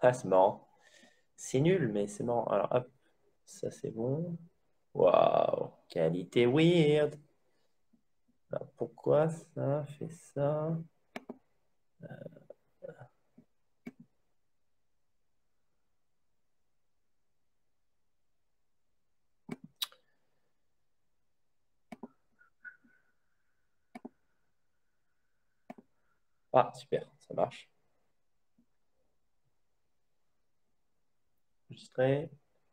Ah, c'est marrant. C'est nul, mais c'est marrant. Alors, hop, ça c'est bon. Waouh, qualité weird. Alors, pourquoi ça fait ça? Ah, super, ça marche. Enregistré.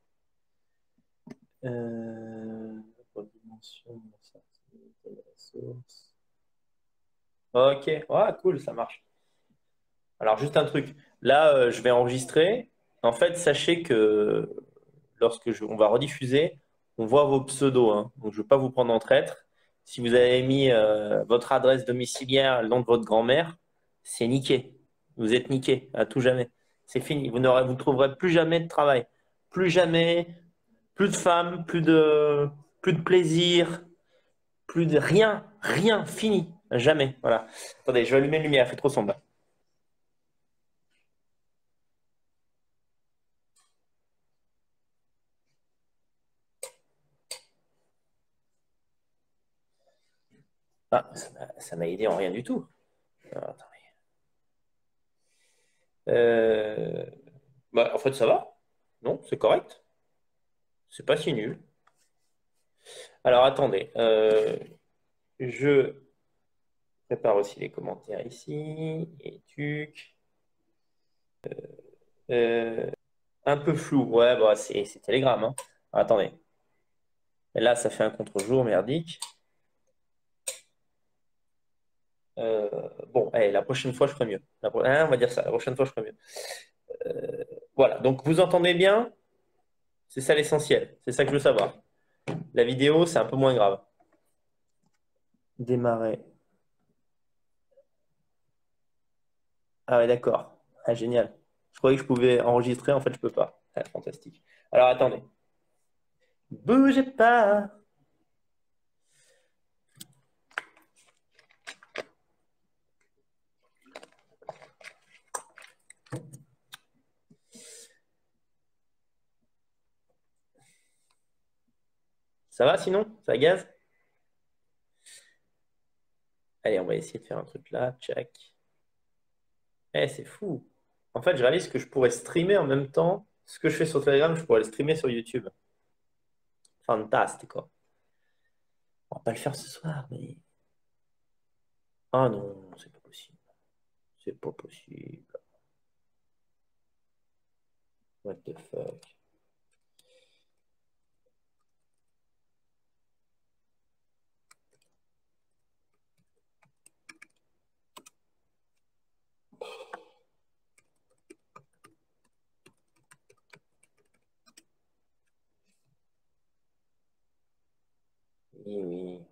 Redimension, sortie de la source. Ok, ouais, cool, ça marche. Alors, juste un truc. Là, je vais enregistrer. En fait, sachez que on va rediffuser, on voit vos pseudos, hein. Donc, je ne vais pas vous prendre en traître. Si vous avez mis votre adresse domiciliaire, le nom de votre grand-mère, c'est niqué. Vous êtes niqué à tout jamais. C'est fini. Vous ne trouverez plus jamais de travail. Plus jamais, plus de femmes, plus de plaisir, plus de rien, rien, fini. Jamais. Voilà. Attendez, je vais allumer la lumière, il fait trop sombre. Ah, ça m'a aidé en rien du tout. Alors, attendez. Euh, Bah, en fait, ça va. Non, c'est correct. C'est pas si nul. Alors, attendez. Je prépare aussi les commentaires ici. Et tuc. Euh, un peu flou. Ouais, bah, c'est Telegram, hein. Attendez. Et là, ça fait un contre-jour merdique. Euh, bon, allez, la prochaine fois, je ferai mieux. Hein, on va dire ça. La prochaine fois, je ferai mieux. Voilà. Donc, vous entendez bien? C'est ça l'essentiel. C'est ça que je veux savoir. La vidéo, c'est un peu moins grave. Démarrer. Ah ouais, d'accord. Ah, génial. Je croyais que je pouvais enregistrer, en fait, je peux pas. Ah, fantastique. Alors, attendez. Bougez pas. Ça va sinon? Ça gaz? Allez, on va essayer de faire un truc là. Check. Eh, c'est fou. En fait, je réalise que je pourrais streamer en même temps. Ce que je fais sur Telegram, je pourrais le streamer sur YouTube. Fantastico. On va pas le faire ce soir, mais... Ah non, c'est pas possible. C'est pas possible. What the fuck? Oui, oui.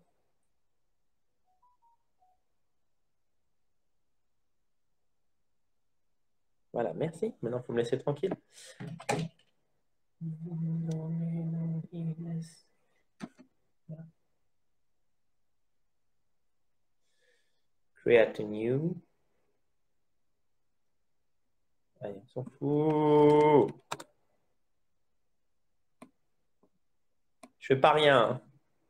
Voilà, merci. Maintenant, il faut me laisser tranquille. Create a new. Allez, on s'en fout. Je fais pas rien, hein.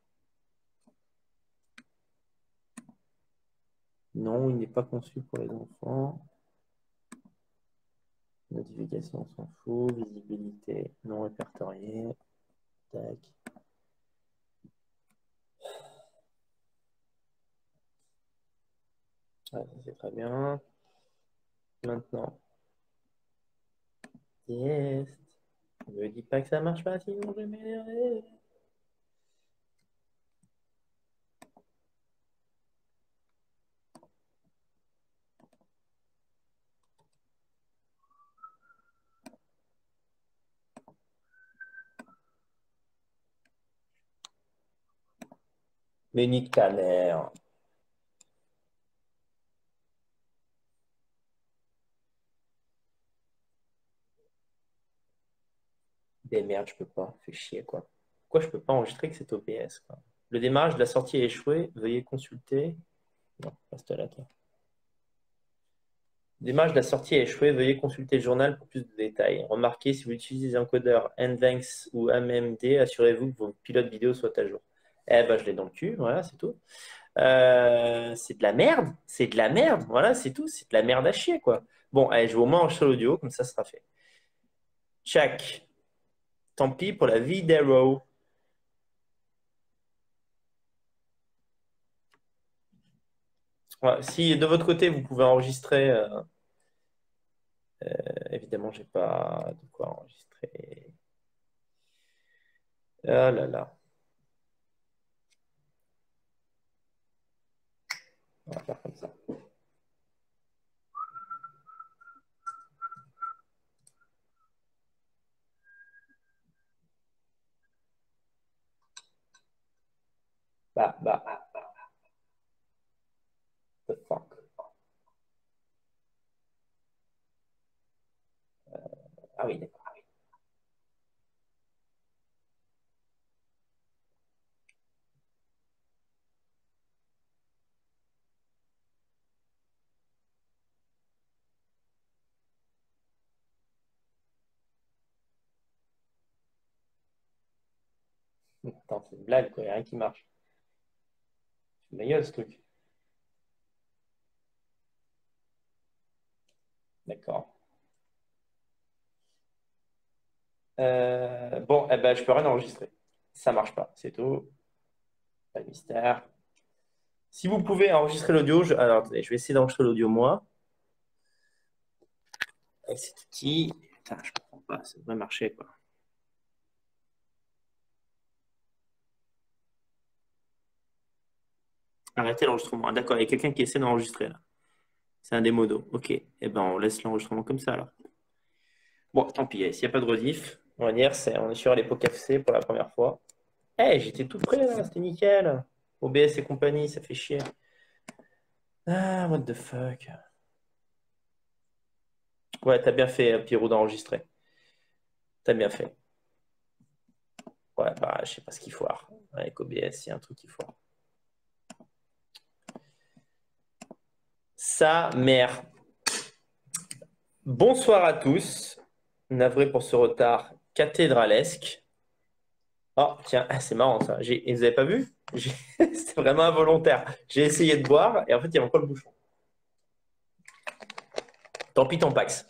Non, il n'est pas conçu pour les enfants. Notification, on s'en fout. Visibilité non répertoriée. Tac. Ouais, c'est très bien. Maintenant, yes. Ne me dis pas que ça marche pas, sinon je vais m'énerver. Mais nique ta mère. Des merdes, je peux pas. Fais chier, quoi. Pourquoi je peux pas enregistrer que c'est OBS, quoi? Le démarrage de la sortie a échoué. Veuillez consulter. Non, reste là, toi. Démarche de la sortie a échoué. Veuillez consulter le journal pour plus de détails. Remarquez, si vous utilisez des encodeurs NVENC ou AMD, assurez-vous que vos pilotes vidéo soient à jour. Eh ben, je l'ai dans le cul, voilà, c'est tout. C'est de la merde, c'est de la merde, voilà, c'est tout, c'est de la merde à chier, quoi. Bon, allez, je vais au moins enregistrer l'audio, comme ça sera fait. Check. Tant pis pour la vidéo. Ouais, si de votre côté, vous pouvez enregistrer, évidemment, j'ai pas de quoi enregistrer. Ah là là. On va faire comme ça. The fuck. Ah oui, d'accord. Attends, c'est une blague, quoi. Il n'y a rien qui marche. C'est ma gueule, ce truc. D'accord. Bon, eh ben, je peux rien enregistrer. Ça marche pas, c'est tout. Pas de mystère. Si vous pouvez enregistrer l'audio, alors attendez, je vais essayer d'enregistrer l'audio moi. Avec cet outil. Putain, je comprends pas, ça devrait marcher, quoi. Arrêtez l'enregistrement. Ah, d'accord, il y a quelqu'un qui essaie d'enregistrer là. C'est un des modos. Ok. Eh ben, on laisse l'enregistrement comme ça alors. Bon, tant pis, s'il n'y a pas de rediff, on va dire, on est sur l'époque FC pour la première fois. Eh, j'étais tout prêt là, c'était nickel. OBS et compagnie, ça fait chier. Ah, what the fuck. Ouais, t'as bien fait, Pierrot, d'enregistrer. T'as bien fait. Ouais, bah, je sais pas ce qu'il faut. Avec OBS, il y a un truc qu'il faut. Sa mère. Bonsoir à tous. Navré pour ce retard cathédralesque. Oh, tiens, c'est marrant ça. Et vous avez pas vu? C'était vraiment involontaire. J'ai essayé de boire et en fait, il y avait encore le bouchon. Tant pis, tant pax.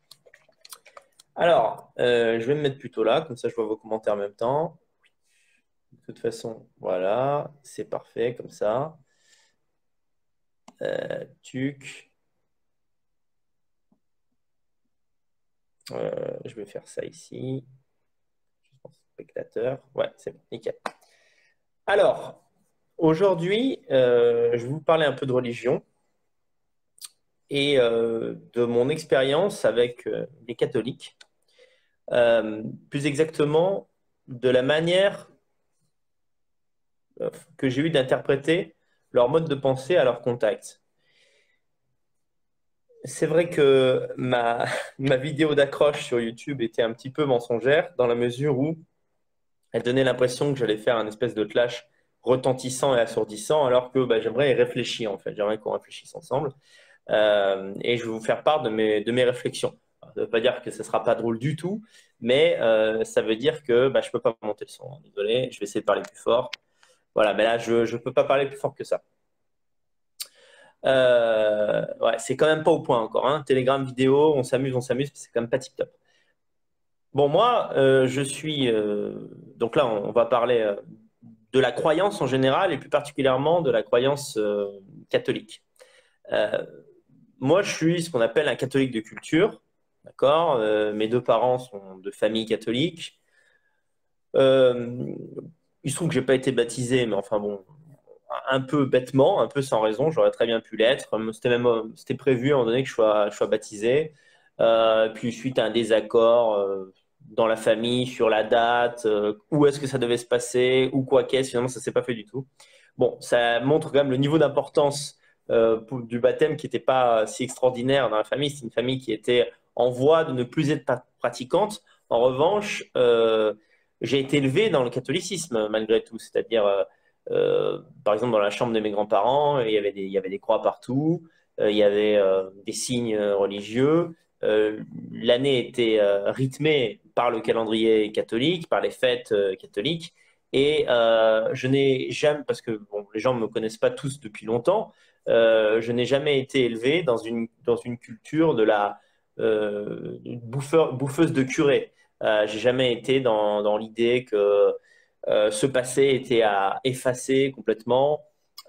Alors, je vais me mettre plutôt là, comme ça je vois vos commentaires en même temps. De toute façon, voilà, c'est parfait comme ça. Tuc. Je vais faire ça ici. Spectateur. Ouais, c'est bon, nickel. Alors, aujourd'hui, je vais vous parler un peu de religion et de mon expérience avec les catholiques. Plus exactement, de la manière que j'ai eu d'interpréter leur mode de pensée à leur contact. C'est vrai que ma vidéo d'accroche sur YouTube était un petit peu mensongère dans la mesure où elle donnait l'impression que j'allais faire un espèce de clash retentissant et assourdissant, alors que bah, j'aimerais y réfléchir en fait. J'aimerais qu'on réfléchisse ensemble. Et je vais vous faire part de mes réflexions. Ça ne veut pas dire que ce ne sera pas drôle du tout, mais ça veut dire que bah, je ne peux pas monter le son. Désolé, je vais essayer de parler plus fort. Voilà, mais là, je ne peux pas parler plus fort que ça. Ouais, c'est quand même pas au point encore. Hein. Telegram vidéo, on s'amuse, c'est quand même pas tip top. Bon, moi, je suis. Donc là, on va parler de la croyance en général et plus particulièrement de la croyance catholique. Euh, Moi, je suis ce qu'on appelle un catholique de culture. D'accord. Mes deux parents sont de famille catholique. Euh, il se trouve que j'ai pas été baptisé, mais enfin bon, un peu bêtement, un peu sans raison. J'aurais très bien pu l'être. C'était prévu à un moment donné que je sois baptisé. Puis suite à un désaccord dans la famille sur la date, où est-ce que ça devait se passer, ou quoi qu'est-ce, finalement ça s'est pas fait du tout. Bon, ça montre quand même le niveau d'importance du baptême qui n'était pas si extraordinaire dans la famille. C'est une famille qui était en voie de ne plus être pratiquante. En revanche, j'ai été élevé dans le catholicisme malgré tout, c'est-à-dire par exemple, dans la chambre de mes grands-parents, il y avait des croix partout. il y avait des signes religieux. L'année était rythmée par le calendrier catholique, par les fêtes catholiques. Et je n'ai jamais, parce que bon, les gens ne me connaissent pas tous depuis longtemps, je n'ai jamais été élevé dans une culture de la bouffeuse de curé. J'ai jamais été dans l'idée que ce passé était à effacer complètement.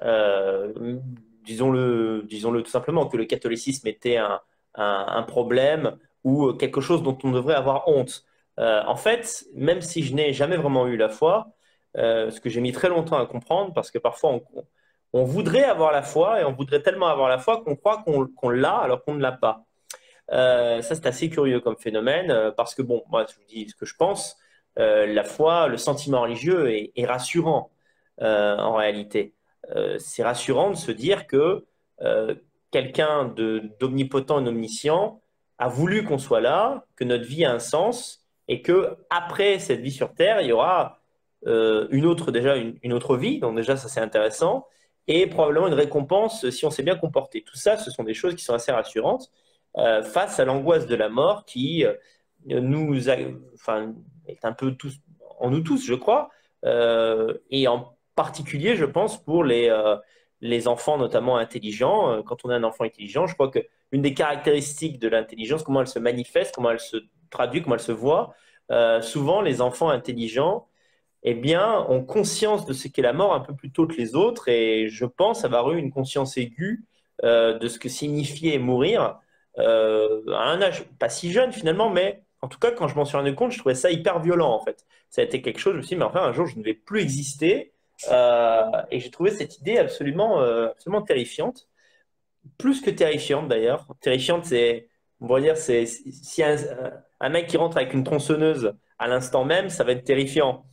Disons-le tout simplement, que le catholicisme était un problème ou quelque chose dont on devrait avoir honte. En fait, même si je n'ai jamais vraiment eu la foi, ce que j'ai mis très longtemps à comprendre, parce que parfois on voudrait avoir la foi et on voudrait tellement avoir la foi qu'on croit qu'on l'a alors qu'on ne l'a pas. Ça, c'est assez curieux comme phénomène parce que, bon, moi, je vous dis ce que je pense. La foi, le sentiment religieux est rassurant en réalité. C'est rassurant de se dire que euh, quelqu'un d'omnipotent et d'omniscient a voulu qu'on soit là, que notre vie a un sens et que après cette vie sur Terre, il y aura une autre vie. Donc déjà, ça c'est intéressant et probablement une récompense si on s'est bien comporté. Tout ça, ce sont des choses qui sont assez rassurantes face à l'angoisse de la mort qui enfin, est un peu tous, en nous tous, je crois, et en particulier, je pense, pour les enfants notamment intelligents. Quand on est un enfant intelligent, je crois que une des caractéristiques de l'intelligence, comment elle se manifeste, comment elle se traduit, comment elle se voit, souvent les enfants intelligents, eh bien, ont conscience de ce qu'est la mort un peu plus tôt que les autres, et je pense avoir eu une conscience aiguë de ce que signifiait mourir à un âge pas si jeune finalement, mais en tout cas, quand je m'en suis rendu compte, je trouvais ça hyper violent en fait. Ça a été quelque chose, je me suis dit, mais enfin, un jour, je ne vais plus exister. Et j'ai trouvé cette idée absolument terrifiante, plus que terrifiante d'ailleurs. Terrifiante, on va dire, c'est si un mec qui rentre avec une tronçonneuse à l'instant même, ça va être terrifiant.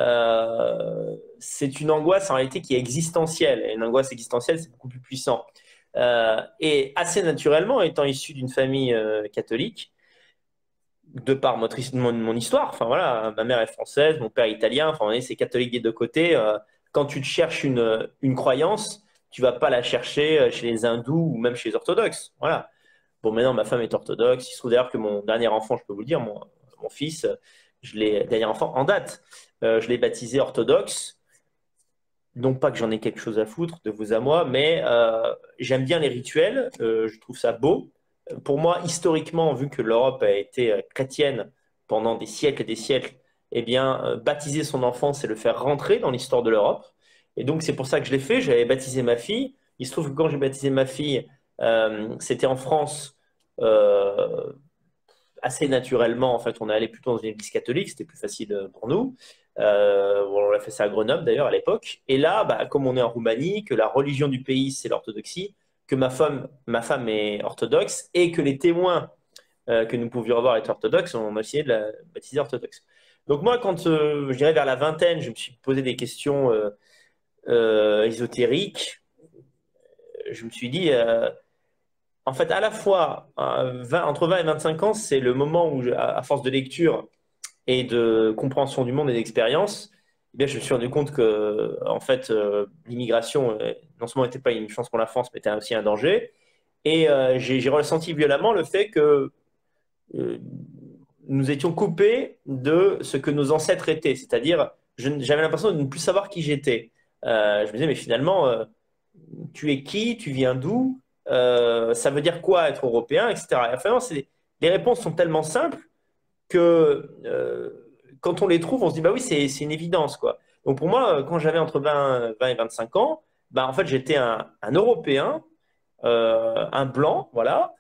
C'est une angoisse en réalité qui est existentielle. Et une angoisse existentielle, c'est beaucoup plus puissant. Et assez naturellement, étant issu d'une famille catholique, de par mon histoire, enfin voilà, ma mère est française, mon père est italien, enfin on est c'est catholique des deux côtés. Quand tu te cherches une croyance, tu vas pas la chercher chez les hindous ou même chez les orthodoxes. Voilà. Bon, maintenant ma femme est orthodoxe. Il se trouve d'ailleurs que mon dernier enfant, je peux vous le dire, mon fils, dernier enfant en date, je l'ai baptisé orthodoxe. Non pas que j'en ai quelque chose à foutre de vous à moi, mais j'aime bien les rituels, je trouve ça beau. Pour moi, historiquement, vu que l'Europe a été chrétienne pendant des siècles et des siècles, eh bien, baptiser son enfant, c'est le faire rentrer dans l'histoire de l'Europe. Et donc, c'est pour ça que je l'ai fait. J'avais baptisé ma fille. Il se trouve que quand j'ai baptisé ma fille, c'était en France. euh, Assez naturellement, en fait, on est allé plutôt dans une église catholique, c'était plus facile pour nous. Bon, on a fait ça à Grenoble d'ailleurs à l'époque. Et là, bah, comme on est en Roumanie, que la religion du pays c'est l'orthodoxie, que ma femme est orthodoxe et que les témoins que nous pouvions avoir étaient orthodoxes, on a essayé de la baptiser orthodoxe. Donc moi, quand je dirais vers la vingtaine, je me suis posé des questions ésotériques. Je me suis dit, en fait, à la fois, entre 20 et 25 ans, c'est le moment où, à force de lecture et de compréhension du monde et d'expérience, eh bien, je me suis rendu compte que, en fait, l'immigration, non seulement n'était pas une chance pour la France, mais était aussi un danger. Et j'ai ressenti violemment le fait que euh, nous étions coupés de ce que nos ancêtres étaient. C'est-à-dire, j'avais l'impression de ne plus savoir qui j'étais. Je me disais, mais finalement, tu es qui, tu viens d'où, ça veut dire quoi être européen, etc. Et enfin, non, les réponses sont tellement simples que quand on les trouve, on se dit, bah oui, c'est une évidence, quoi. Donc pour moi, quand j'avais entre 20 et 25 ans, bah, en fait, j'étais un Européen, un blanc, voilà,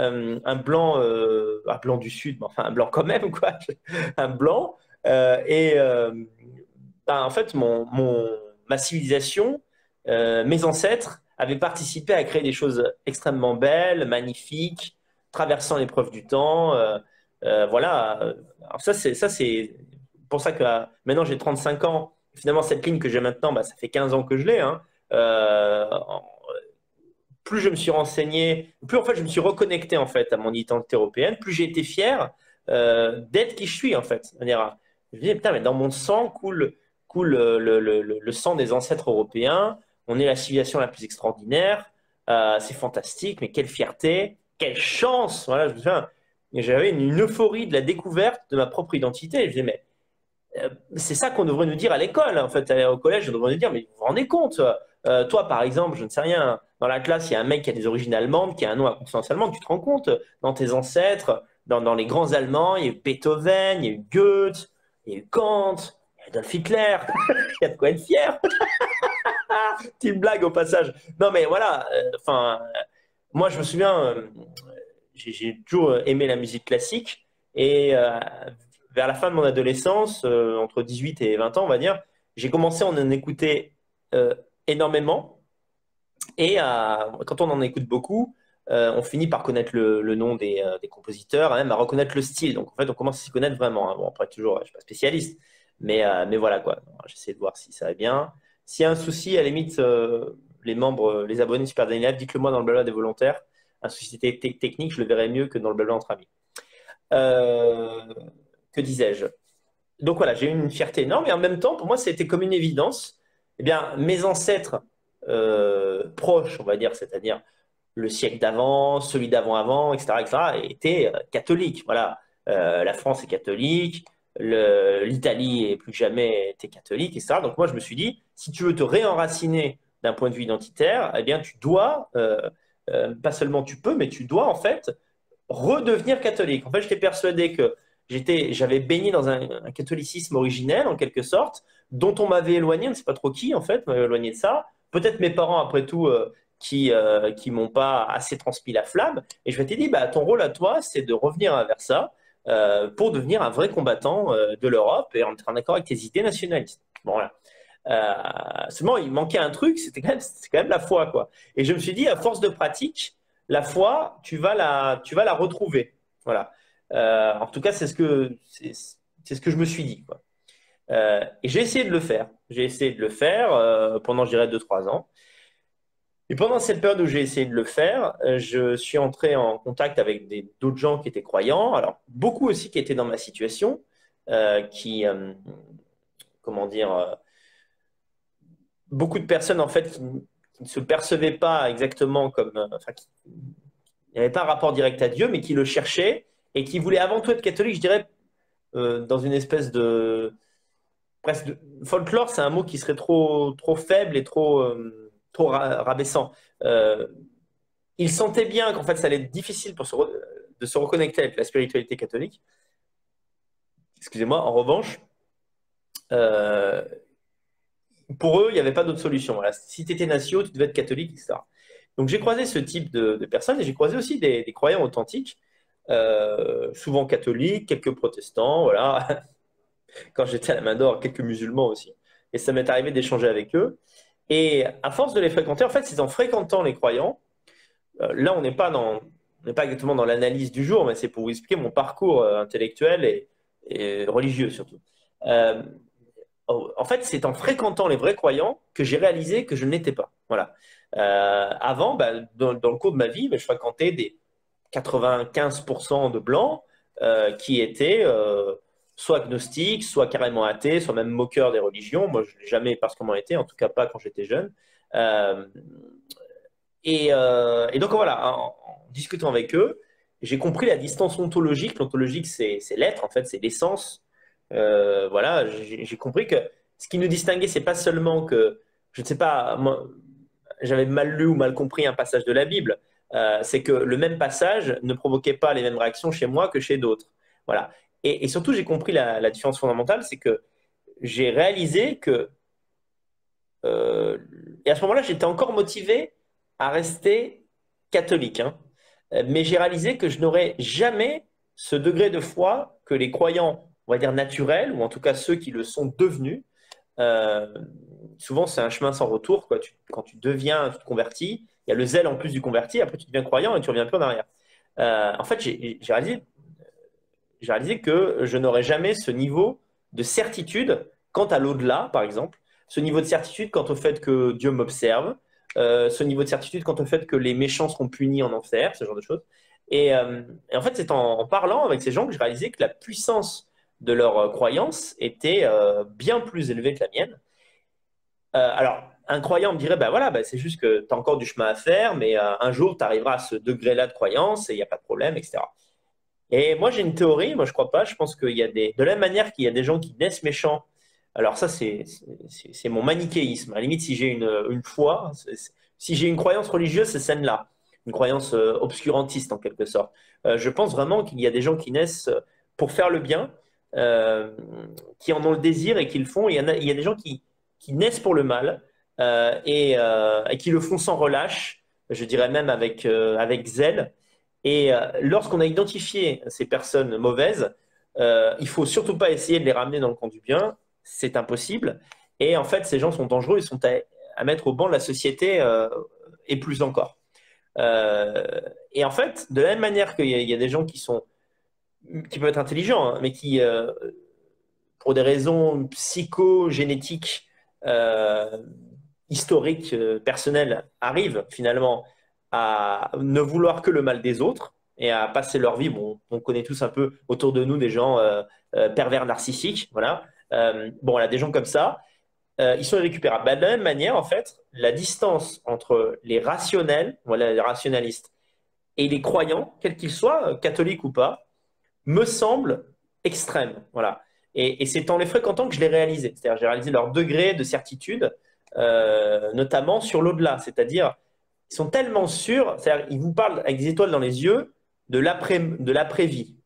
un blanc du Sud, mais enfin un blanc quand même, quoi, un blanc. Et bah, en fait, ma civilisation, mes ancêtres avaient participé à créer des choses extrêmement belles, magnifiques, traversant l'épreuve du temps. Voilà. Alors ça, c'est pour ça que maintenant j'ai 35 ans. Finalement, cette ligne que j'ai maintenant, bah, ça fait 15 ans que je l'ai, hein. Euh, Plus je me suis renseigné, plus en fait je me suis reconnecté en fait à mon identité européenne, plus j'ai été fier d'être qui je suis en fait. C'est-à-dire, je me disais, putain, mais dans mon sang coule le sang des ancêtres européens. On est la civilisation la plus extraordinaire. C'est fantastique, mais quelle fierté, quelle chance. Voilà, je me souviens, j'avais une euphorie de la découverte de ma propre identité. Je disais, mais c'est ça qu'on devrait nous dire à l'école. En fait, au collège, on devrait nous dire, mais vous vous rendez compte, toi, par exemple, je ne sais rien, dans la classe, il y a un mec qui a des origines allemandes, qui a un nom à consonance allemande, tu te rends compte, dans tes ancêtres, dans les grands Allemands, il y a eu Beethoven, il y a eu Goethe, il y a eu Kant, il y a Adolf Hitler, il y a de quoi être fier. Petite blague au passage. Non, mais voilà, enfin, moi, je me souviens, j'ai toujours aimé la musique classique et vers la fin de mon adolescence, entre 18 et 20 ans, on va dire, j'ai commencé à en écouter énormément. Et quand on en écoute beaucoup, on finit par connaître le nom des compositeurs, même à reconnaître le style. Donc en fait, on commence à s'y connaître vraiment, hein. Bon, après, toujours, je ne suis pas spécialiste, mais voilà quoi. J'essaie de voir si ça va bien. S'il y a un souci, à la limite, les membres, les abonnés Super Daily Live, dites-le moi dans le blabla des volontaires. Un souci technique, je le verrai mieux que dans le blabla entre amis. Euh, que disais-je? Donc voilà, j'ai eu une fierté énorme et en même temps, pour moi, c'était comme une évidence. Eh bien, mes ancêtres proches, on va dire, c'est-à-dire le siècle d'avant, celui d'avant-avant, etc., étaient catholiques. Voilà, la France est catholique, l'Italie est plus que jamais était catholique, etc. Donc moi, je me suis dit, si tu veux te réenraciner d'un point de vue identitaire, eh bien, tu dois, pas seulement tu peux, mais tu dois en fait redevenir catholique. En fait, j'étais persuadé que j'avais baigné dans un catholicisme originel, en quelque sorte, dont on m'avait éloigné, on ne sait pas trop qui, en fait, m'avait éloigné de ça. Peut-être mes parents, après tout, qui m'ont pas assez transmis la flamme. Et je m'étais dit, bah, ton rôle à toi, c'est de revenir vers ça pour devenir un vrai combattant de l'Europe et en être en accord avec tes idées nationalistes. Bon, voilà. Seulement, il manquait un truc, c'était quand même la foi, quoi. Et je me suis dit, à force de pratique, la foi, tu vas la retrouver. Voilà. En tout cas, c'est ce que je me suis dit, quoi. Et j'ai essayé de le faire. J'ai essayé de le faire pendant, je dirais, 2, 3 ans. Et pendant cette période où j'ai essayé de le faire, je suis entré en contact avec d'autres gens qui étaient croyants. Alors, beaucoup aussi qui étaient dans ma situation, qui, comment dire, beaucoup de personnes, en fait, qui ne se percevaient pas exactement comme, enfin, qui n'avaient pas un rapport direct à Dieu, mais qui le cherchaient et qui voulaient avant tout être catholiques, je dirais, dans une espèce de presque folklore, c'est un mot qui serait trop faible et trop rabaissant. Euh, il sentait bien qu'en fait, ça allait être difficile de se reconnecter avec la spiritualité catholique. Excusez-moi. En revanche, euh, pour eux, il n'y avait pas d'autre solution. Voilà. Si tu étais natio, tu devais être catholique, etc. Donc j'ai croisé ce type de personnes et j'ai croisé aussi des croyants authentiques, souvent catholiques, quelques protestants, voilà. Quand j'étais à la Main d'Or, quelques musulmans aussi. Et ça m'est arrivé d'échanger avec eux. Et à force de les fréquenter, en fait, c'est en fréquentant les croyants, là, on n'est pas exactement dans l'analyse du jour, mais c'est pour vous expliquer mon parcours intellectuel et religieux surtout. Euh, En fait, c'est en fréquentant les vrais croyants que j'ai réalisé que je ne l'étais pas. Voilà. Avant, bah, dans le cours de ma vie, bah, je fréquentais des 95% de blancs qui étaient soit agnostiques, soit carrément athées, soit même moqueurs des religions. Moi, je ne l'ai jamais particulièrement été, en tout cas pas quand j'étais jeune. Euh, et donc voilà, en discutant avec eux, j'ai compris la distance ontologique. L'ontologique, c'est l'être, en fait, c'est l'essence. Voilà, j'ai compris que ce qui nous distinguait, c'est pas seulement que, je ne sais pas, moi, j'avais mal lu ou mal compris un passage de la Bible. C'est que le même passage ne provoquait pas les mêmes réactions chez moi que chez d'autres. Voilà. Et surtout, j'ai compris la différence fondamentale, c'est que j'ai réalisé que, euh, et à ce moment-là, j'étais encore motivé à rester catholique, hein. Mais j'ai réalisé que je n'aurais jamais ce degré de foi que les croyants, on va dire naturels, ou en tout cas ceux qui le sont devenus. Euh, Souvent, c'est un chemin sans retour, quoi. Quand tu deviens, tu te convertis, il y a le zèle en plus du converti, après tu deviens croyant et tu reviens plus en arrière. En fait, j'ai réalisé que je n'aurais jamais ce niveau de certitude quant à l'au-delà, par exemple, ce niveau de certitude quant au fait que Dieu m'observe, ce niveau de certitude quant au fait que les méchants seront punis en enfer, ce genre de choses. Et en fait, c'est en parlant avec ces gens que j'ai réalisé que la puissance de leur croyance était bien plus élevée que la mienne. Alors, un croyant me dirait, bah voilà, bah, c'est juste que tu as encore du chemin à faire, mais un jour, tu arriveras à ce degré-là de croyance et il n'y a pas de problème, etc. Et moi, j'ai une théorie, moi je crois pas, je pense qu'il y a de la même manière qu'il y a des gens qui naissent méchants. Alors ça, c'est mon manichéisme. À la limite, si j'ai une foi, si j'ai une croyance religieuse, c'est celle-là. Une croyance obscurantiste en quelque sorte. Je pense vraiment qu'il y a des gens qui naissent pour faire le bien, euh, qui en ont le désir et qui le font. Il y a des gens qui naissent pour le mal et qui le font sans relâche, je dirais même avec zèle. Et lorsqu'on a identifié ces personnes mauvaises, il faut surtout pas essayer de les ramener dans le camp du bien, c'est impossible. Et en fait, ces gens sont dangereux, ils sont à mettre au banc de la société et plus encore. Euh, et en fait, de la même manière qu'il y a des gens qui peuvent être intelligents, hein, mais qui, pour des raisons psychogénétiques, euh, historiques, personnelles, arrivent finalement à ne vouloir que le mal des autres et à passer leur vie. Bon, on connaît tous un peu autour de nous des gens pervers narcissiques, voilà. Bon, voilà, des gens comme ça, ils sont irrécupérables. Bah, de la même manière, en fait, la distance entre les rationnels, voilà, les rationalistes, et les croyants, quels qu'ils soient, catholiques ou pas, me semble extrême. Voilà. Et c'est en les fréquentant que je l'ai réalisé. C'est-à-dire, j'ai réalisé leur degré de certitude, notamment sur l'au-delà. C'est-à-dire, ils sont tellement sûrs, c'est-à-dire, ils vous parlent avec des étoiles dans les yeux de l'après-vie.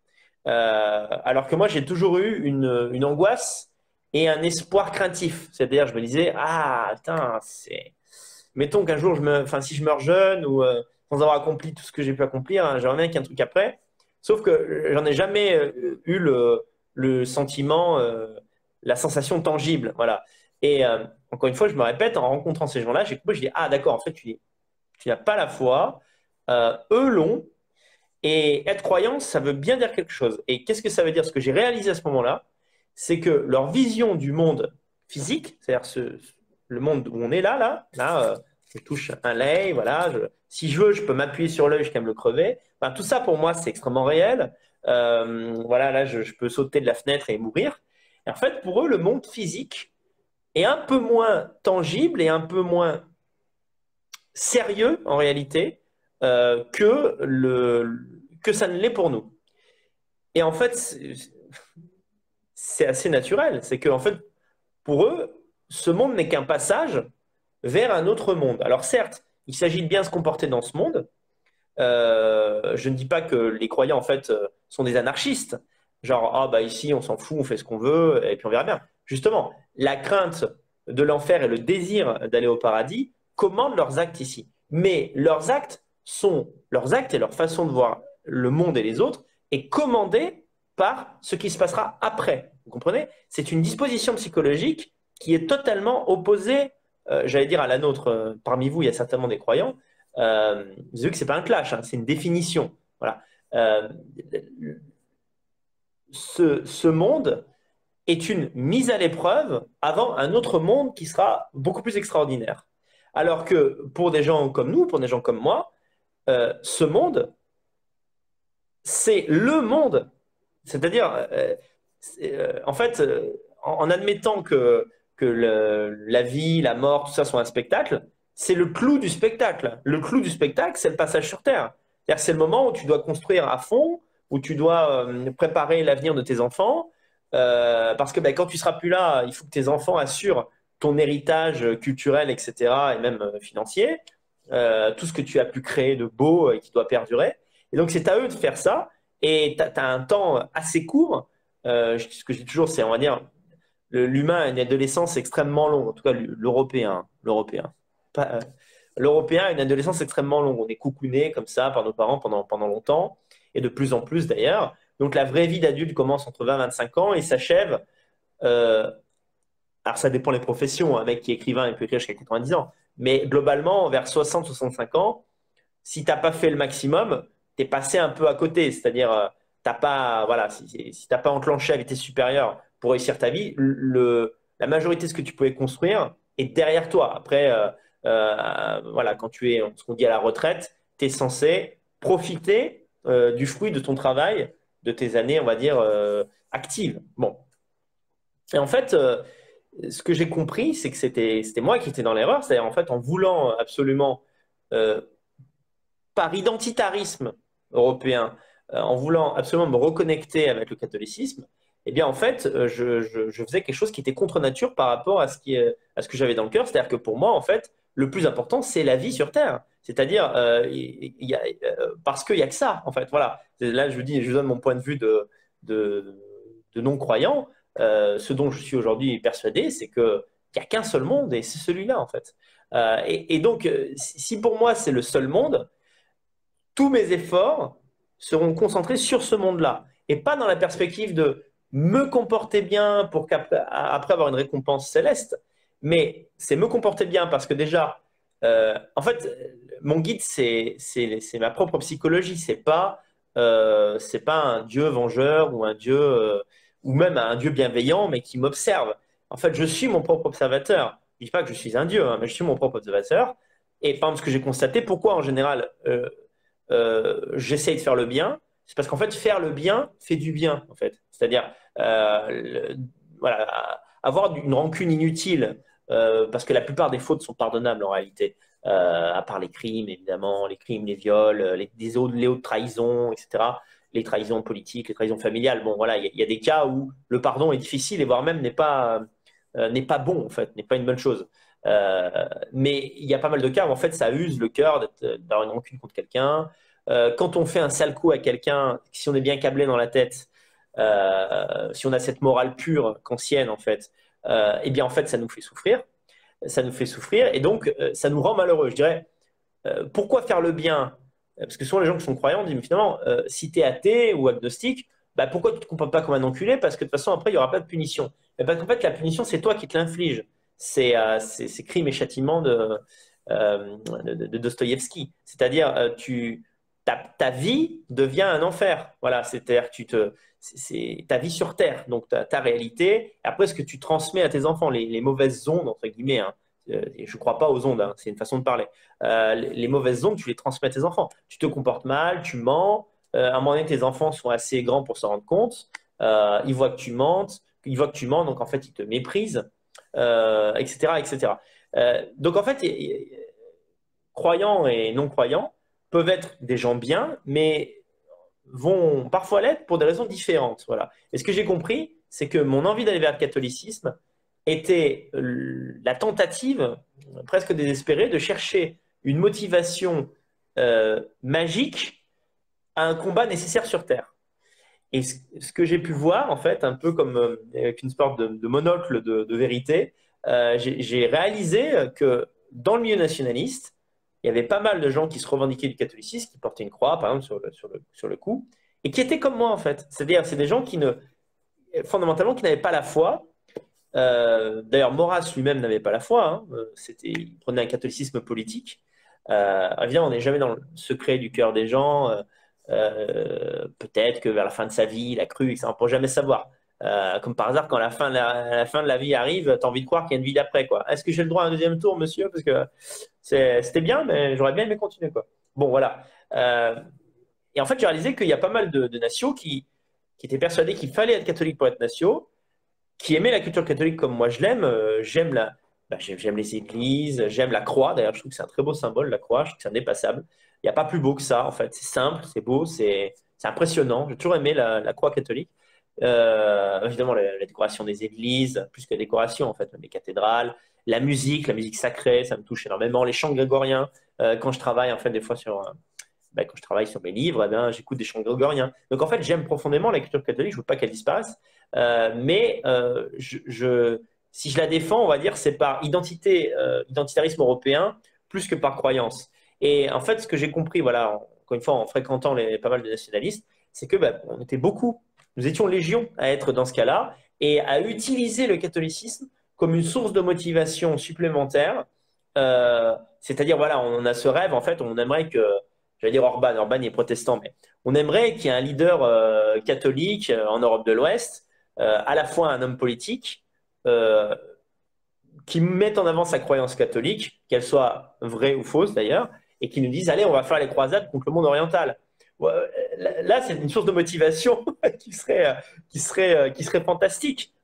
Alors que moi, j'ai toujours eu une angoisse et un espoir craintif. C'est-à-dire, je me disais, ah, putain, mettons qu'un jour, enfin, si je meurs jeune ou sans avoir accompli tout ce que j'ai pu accomplir, hein, j'aimerais bien qu'il y ait un truc après. Sauf que j'en ai jamais eu le sentiment, la sensation tangible. Voilà. Et encore une fois, je me répète, en rencontrant ces gens-là, j'ai compris, je dis, ah d'accord, en fait, tu n'as pas la foi, eux l'ont, et être croyant, ça veut bien dire quelque chose. Et qu'est-ce que ça veut dire? Ce que j'ai réalisé à ce moment-là, c'est que leur vision du monde physique, c'est-à-dire le monde où on est là, je touche un lait, voilà, si je veux, je peux m'appuyer sur l'œil jusqu'à me le crever. Enfin, tout ça, pour moi, c'est extrêmement réel. Voilà, là, je peux sauter de la fenêtre et mourir. Et en fait, pour eux, le monde physique est un peu moins tangible et un peu moins sérieux, en réalité, que ça ne l'est pour nous. Et en fait, c'est assez naturel. C'est que, en fait, pour eux, ce monde n'est qu'un passage vers un autre monde. Alors certes, il s'agit de bien se comporter dans ce monde. Je ne dis pas que les croyants, en fait, sont des anarchistes. Genre, ah bah ici, on s'en fout, on fait ce qu'on veut, et puis on verra bien. Justement, la crainte de l'enfer et le désir d'aller au paradis commandent leurs actes ici. Mais leurs actes et leur façon de voir le monde et les autres est commandée par ce qui se passera après. Vous comprenez? C'est une disposition psychologique qui est totalement opposée, j'allais dire, à la nôtre. Parmi vous, il y a certainement des croyants. Vous savez que c'est pas un clash, hein, c'est une définition. Voilà. Euh, ce monde est une mise à l'épreuve avant un autre monde qui sera beaucoup plus extraordinaire. Alors que pour des gens comme nous, pour des gens comme moi, ce monde, c'est le monde. C'est-à-dire, en fait, en admettant que la vie, la mort, tout ça sont un spectacle, c'est le clou du spectacle. Le clou du spectacle, c'est le passage sur Terre. C'est-à-dire, c'est le moment où tu dois construire à fond, où tu dois préparer l'avenir de tes enfants, parce que ben, quand tu seras plus là, il faut que tes enfants assurent ton héritage culturel, etc., et même financier, tout ce que tu as pu créer de beau et qui doit perdurer. Et donc, c'est à eux de faire ça. Et tu as un temps assez court. Ce que je dis toujours, c'est, on va dire, l'humain a une adolescence extrêmement longue, en tout cas l'Européen. L'Européen a une adolescence extrêmement longue. On est coucouné comme ça par nos parents pendant longtemps, et de plus en plus d'ailleurs. Donc la vraie vie d'adulte commence entre 20 et 25 ans et s'achève. euh, alors ça dépend des professions. Un mec qui est écrivain, il peut écrire jusqu'à 90 ans. Mais globalement, vers 60-65 ans, si tu n'as pas fait le maximum, tu es passé un peu à côté. C'est-à-dire, t'as pas, voilà, si tu n'as pas enclenché à vitesse supérieure pour réussir ta vie, la majorité de ce que tu pouvais construire est derrière toi. Après, voilà, quand tu es ce qu'on dit à la retraite, tu es censé profiter du fruit de ton travail, de tes années, on va dire, actives. Bon. Et en fait, ce que j'ai compris, c'est que c'était moi qui étais dans l'erreur. C'est-à-dire, en fait, en voulant absolument, euh, par identitarisme européen, en voulant absolument me reconnecter avec le catholicisme, eh bien, en fait, je faisais quelque chose qui était contre nature par rapport à ce que j'avais dans le cœur. C'est-à-dire que pour moi, en fait, le plus important, c'est la vie sur Terre. C'est-à-dire, parce qu'il n'y a que ça, en fait. Voilà. Là, je vous donne mon point de vue de, de non-croyant. Ce dont je suis aujourd'hui persuadé, c'est qu'il n'y a qu'un seul monde et c'est celui-là, en fait. Et donc, si pour moi, c'est le seul monde, tous mes efforts seront concentrés sur ce monde-là et pas dans la perspective de me comporter bien pour qu'après après avoir une récompense céleste, mais c'est me comporter bien parce que déjà, en fait, mon guide, c'est ma propre psychologie, c'est pas un Dieu vengeur ou un Dieu, ou même un Dieu bienveillant, mais qui m'observe. En fait, je suis mon propre observateur. Je ne dis pas que je suis un Dieu, hein, mais je suis mon propre observateur. Et par exemple, ce que j'ai constaté, pourquoi en général j'essaye de faire le bien, c'est parce qu'en fait, faire le bien fait du bien, en fait. C'est-à-dire, voilà, avoir une rancune inutile, parce que la plupart des fautes sont pardonnables en réalité, à part les crimes, évidemment, les crimes, les viols, les hautes trahisons, etc. Les trahisons politiques, les trahisons familiales. Bon, voilà, il y a des cas où le pardon est difficile et voire même n'est pas bon, en fait, n'est pas une bonne chose. Mais il y a pas mal de cas où en fait ça use le cœur d'avoir une rancune contre quelqu'un. Quand on fait un sale coup à quelqu'un, si on est bien câblé dans la tête, si on a cette morale pure kantienne en fait, eh bien en fait ça nous fait souffrir. Ça nous fait souffrir et donc ça nous rend malheureux. Je dirais, pourquoi faire le bien? Parce que souvent les gens qui sont croyants disent, mais finalement, si tu es athée ou agnostique, bah, pourquoi tu ne te comportes pas comme un enculé? Parce que de toute façon, après, il n'y aura pas de punition. Mais parce qu'en fait, la punition, c'est toi qui te l'inflige. C'est Crimes et châtiments de Dostoïevski. C'est-à-dire, ta vie devient un enfer. Voilà, c'est-à-dire que c'est ta vie sur Terre, donc ta réalité. Après, ce que tu transmets à tes enfants, les mauvaises ondes, entre guillemets, hein, et je ne crois pas aux ondes, hein, c'est une façon de parler. Les mauvaises ondes, tu les transmets à tes enfants. Tu te comportes mal, tu mens. À un moment donné, tes enfants sont assez grands pour s'en rendre compte. Ils voient que tu mentes, ils voient que tu mens, donc en fait, ils te méprisent, etc., etc. Donc en fait, croyants et non-croyants peuvent être des gens bien, mais vont parfois l'être pour des raisons différentes. Voilà. Et ce que j'ai compris, c'est que mon envie d'aller vers le catholicisme était la tentative, presque désespérée, de chercher une motivation magique à un combat nécessaire sur Terre. Et ce que j'ai pu voir, en fait, un peu comme avec une sorte de monocle de vérité, j'ai réalisé que dans le milieu nationaliste, il y avait pas mal de gens qui se revendiquaient du catholicisme, qui portaient une croix, par exemple, sur le cou, et qui étaient comme moi, en fait. C'est-à-dire, c'est des gens fondamentalement, qui n'avaient pas la foi. D'ailleurs, Maurras lui-même n'avait pas la foi. Hein. Il prenait un catholicisme politique. Évidemment, on n'est jamais dans le secret du cœur des gens. Peut-être que vers la fin de sa vie, il a cru, ça, on ne peut jamais savoir. Comme par hasard, quand la fin de la vie arrive, tu as envie de croire qu'il y a une vie d'après, quoi. Est-ce que j'ai le droit à un deuxième tour, monsieur? Parce que c'était bien, mais j'aurais bien aimé continuer, quoi. Bon, voilà. Et en fait, j'ai réalisé qu'il y a pas mal de nations qui étaient persuadés qu'il fallait être catholique pour être nation, qui aimaient la culture catholique comme moi je l'aime. J'aime les églises, j'aime la croix. D'ailleurs, je trouve que c'est un très beau symbole, la croix. Je trouve que c'est indépassable. Il n'y a pas plus beau que ça, en fait. C'est simple, c'est beau, c'est impressionnant. J'ai toujours aimé la croix catholique. Évidemment, la décoration des églises, plus que la décoration, en fait, les cathédrales, la musique sacrée, ça me touche énormément. Les chants grégoriens, quand je travaille, en fait, des fois quand je travaille sur mes livres, eh bien, j'écoute des chants grégoriens. Donc, en fait, j'aime profondément la culture catholique. Je ne veux pas qu'elle disparaisse. Mais si je la défends, on va dire, c'est par identitarisme européen plus que par croyance. Et en fait, ce que j'ai compris, voilà, encore une fois, en fréquentant pas mal de nationalistes, c'est que on était beaucoup, nous étions légion à être dans ce cas-là et à utiliser le catholicisme comme une source de motivation supplémentaire. C'est-à-dire, voilà, on a ce rêve, en fait, on aimerait que, j'allais dire Orban est protestant, mais on aimerait qu'il y ait un leader catholique en Europe de l'Ouest, à la fois un homme politique, euh, qui mette en avant sa croyance catholique, qu'elle soit vraie ou fausse d'ailleurs, et qui nous dise, allez, on va faire les croisades contre le monde oriental. Là, c'est une source de motivation qui serait fantastique.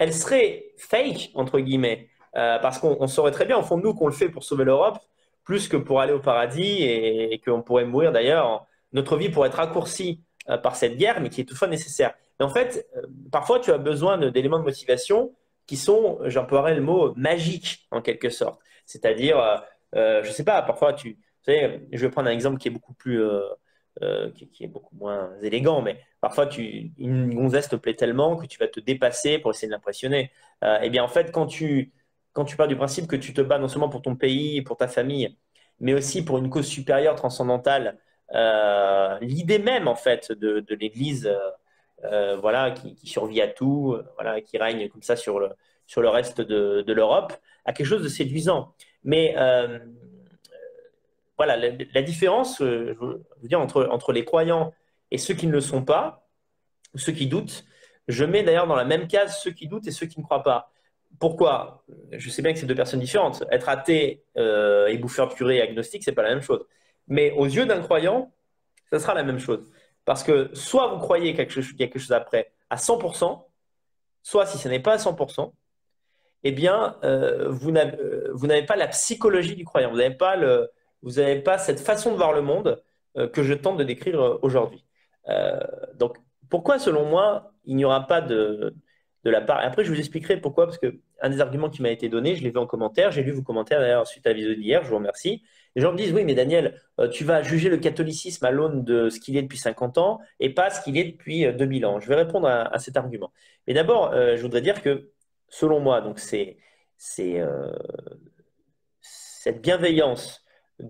elle serait fake, entre guillemets, parce qu'on saurait très bien, au fond de nous, qu'on le fait pour sauver l'Europe, plus que pour aller au paradis et qu'on pourrait mourir d'ailleurs. Notre vie pourrait être raccourcie par cette guerre, mais qui est toutefois nécessaire. Et en fait, parfois, tu as besoin d'éléments de motivation qui sont, j'emploierais le mot, magiques, en quelque sorte. C'est-à-dire, je ne sais pas, parfois, tu sais, je vais prendre un exemple qui est beaucoup plus, qui est beaucoup moins élégant, mais parfois, une gonzesse te plaît tellement que tu vas te dépasser pour essayer de l'impressionner. Eh bien, en fait, quand tu pars du principe que tu te bats non seulement pour ton pays, pour ta famille, mais aussi pour une cause supérieure, transcendantale, l'idée même, en fait, de l'Église, voilà, qui survit à tout, voilà, qui règne comme ça sur le reste de l'Europe, a quelque chose de séduisant. Mais voilà, la différence, je veux dire, entre les croyants et ceux qui ne le sont pas, ou ceux qui doutent, je mets d'ailleurs dans la même case ceux qui doutent et ceux qui ne croient pas. Pourquoi? Je sais bien que c'est deux personnes différentes. Être athée et bouffeur de purée et agnostique, c'est pas la même chose. Mais aux yeux d'un croyant, ça sera la même chose. Parce que soit vous croyez quelque chose après à 100%, soit si ce n'est pas à 100%, eh bien, vous n'avez pas la psychologie du croyant. Vous n'avez pas cette façon de voir le monde que je tente de décrire aujourd'hui. Donc, pourquoi, selon moi, il n'y aura pas de la part. Et après, je vous expliquerai pourquoi, parce que un des arguments qui m'a été donné, je l'ai vu en commentaire, j'ai lu vos commentaires d'ailleurs suite à la vidéo d'hier, je vous remercie. Les gens me disent, oui, mais Daniel, tu vas juger le catholicisme à l'aune de ce qu'il est depuis 50 ans et pas ce qu'il est depuis 2000 ans. Je vais répondre à cet argument. Mais d'abord, je voudrais dire que selon moi, donc c'est cette bienveillance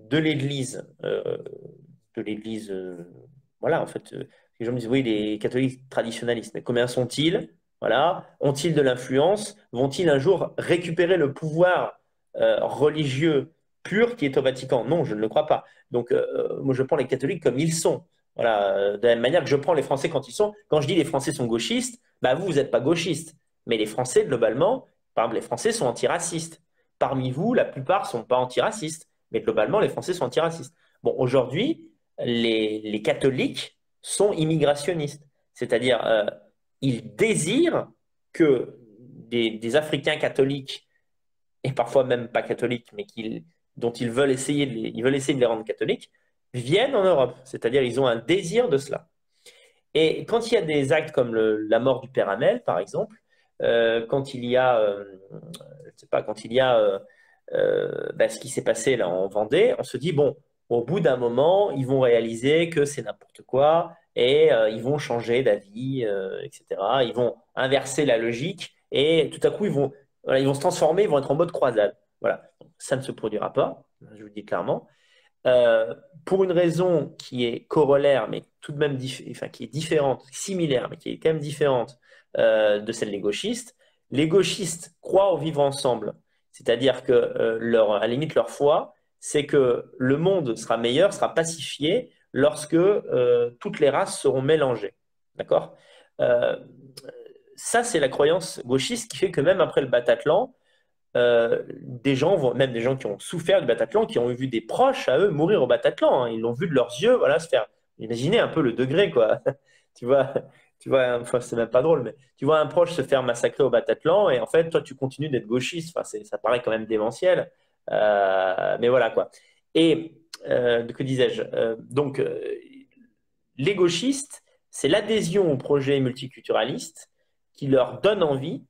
de l'Église, voilà, en fait, les gens me disent, oui, les catholiques traditionnalistes, mais combien sont-ils? Voilà, ont-ils de l'influence? Vont-ils un jour récupérer le pouvoir religieux pur qui est au Vatican? Non, je ne le crois pas. Donc, moi, je prends les catholiques comme ils sont. Voilà, de la même manière que je prends les Français quand ils sont. Quand je dis les Français sont gauchistes, bah vous, vous n'êtes pas gauchistes. Mais les Français, globalement, par exemple, les Français sont antiracistes. Parmi vous, la plupart ne sont pas antiracistes. Mais globalement, les Français sont antiracistes. Bon, aujourd'hui, les catholiques sont immigrationnistes. C'est-à-dire, ils désirent que des Africains catholiques, et parfois même pas catholiques, mais dont ils veulent essayer de les rendre catholiques, viennent en Europe. C'est-à-dire, ils ont un désir de cela. Et quand il y a des actes comme la mort du père Hamel, par exemple, quand il y a, je sais pas, quand il y a ce qui s'est passé là en Vendée, on se dit, bon, au bout d'un moment, ils vont réaliser que c'est n'importe quoi et ils vont changer d'avis, etc. Ils vont inverser la logique et tout à coup, voilà, ils vont se transformer, ils vont être en mode croisade. Voilà, ça ne se produira pas, je vous le dis clairement. Pour une raison qui est corollaire, mais tout de même enfin, qui est différente, similaire, mais qui est quand même différente de celle des gauchistes. Les gauchistes croient au vivre ensemble, c'est-à-dire que à la limite leur foi, c'est que le monde sera meilleur, sera pacifié lorsque toutes les races seront mélangées. D'accord? Euh, Ça, c'est la croyance gauchiste qui fait que même après le Bataclan, des gens, même des gens qui ont souffert du Bataclan, qui ont vu des proches à eux mourir au Bataclan, hein. Ils l'ont vu de leurs yeux, voilà, se faire. Imaginez un peu le degré, quoi. Tu vois, enfin, c'est même pas drôle, mais tu vois un proche se faire massacrer au Bataclan et en fait, toi, tu continues d'être gauchiste. Enfin, ça paraît quand même démentiel. Mais voilà, quoi. Et que disais-je? Donc, les gauchistes, c'est l'adhésion au projet multiculturaliste qui leur donne envie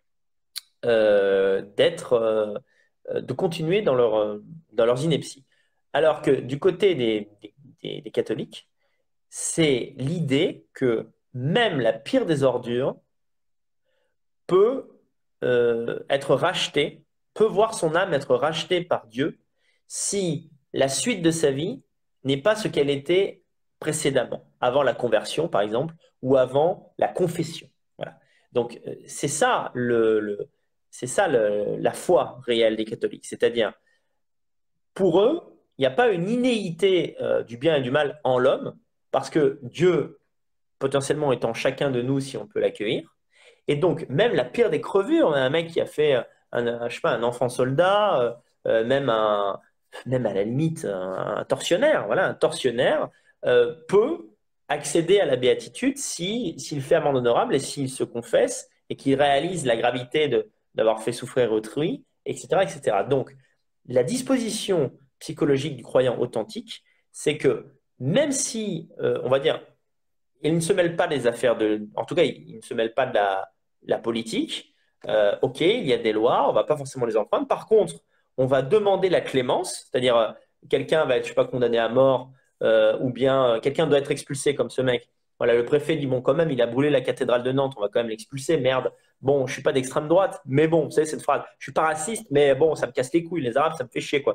de continuer dans leurs inepties. Alors que du côté des catholiques, c'est l'idée que même la pire des ordures peut être rachetée, peut voir son âme être rachetée par Dieu si la suite de sa vie n'est pas ce qu'elle était précédemment, avant la conversion par exemple, ou avant la confession. Voilà. Donc c'est ça la foi réelle des catholiques. C'est-à-dire, pour eux, il n'y a pas une innéité du bien et du mal en l'homme, parce que Dieu, potentiellement, est en chacun de nous si on peut l'accueillir. Et donc, même la pire des crevures, un mec qui a fait je sais pas, un enfant soldat, même à la limite un tortionnaire, voilà, un tortionnaire peut accéder à la béatitude s'il fait amende honorable et s'il se confesse et qu'il réalise la gravité d'avoir fait souffrir autrui, etc., etc. Donc, la disposition psychologique du croyant authentique, c'est que même si, on va dire, il ne se mêle pas des affaires en tout cas, il ne se mêle pas de la politique. Ok, il y a des lois, on va pas forcément les enfreindre. Par contre, on va demander la clémence, c'est-à-dire quelqu'un va être, je sais pas, condamné à mort, ou bien quelqu'un doit être expulsé comme ce mec. Voilà, le préfet dit bon, quand même, il a brûlé la cathédrale de Nantes, on va quand même l'expulser. Merde. Bon, je suis pas d'extrême droite, mais bon, vous savez cette phrase. Je suis pas raciste, mais bon, ça me casse les couilles. Les Arabes, ça me fait chier, quoi.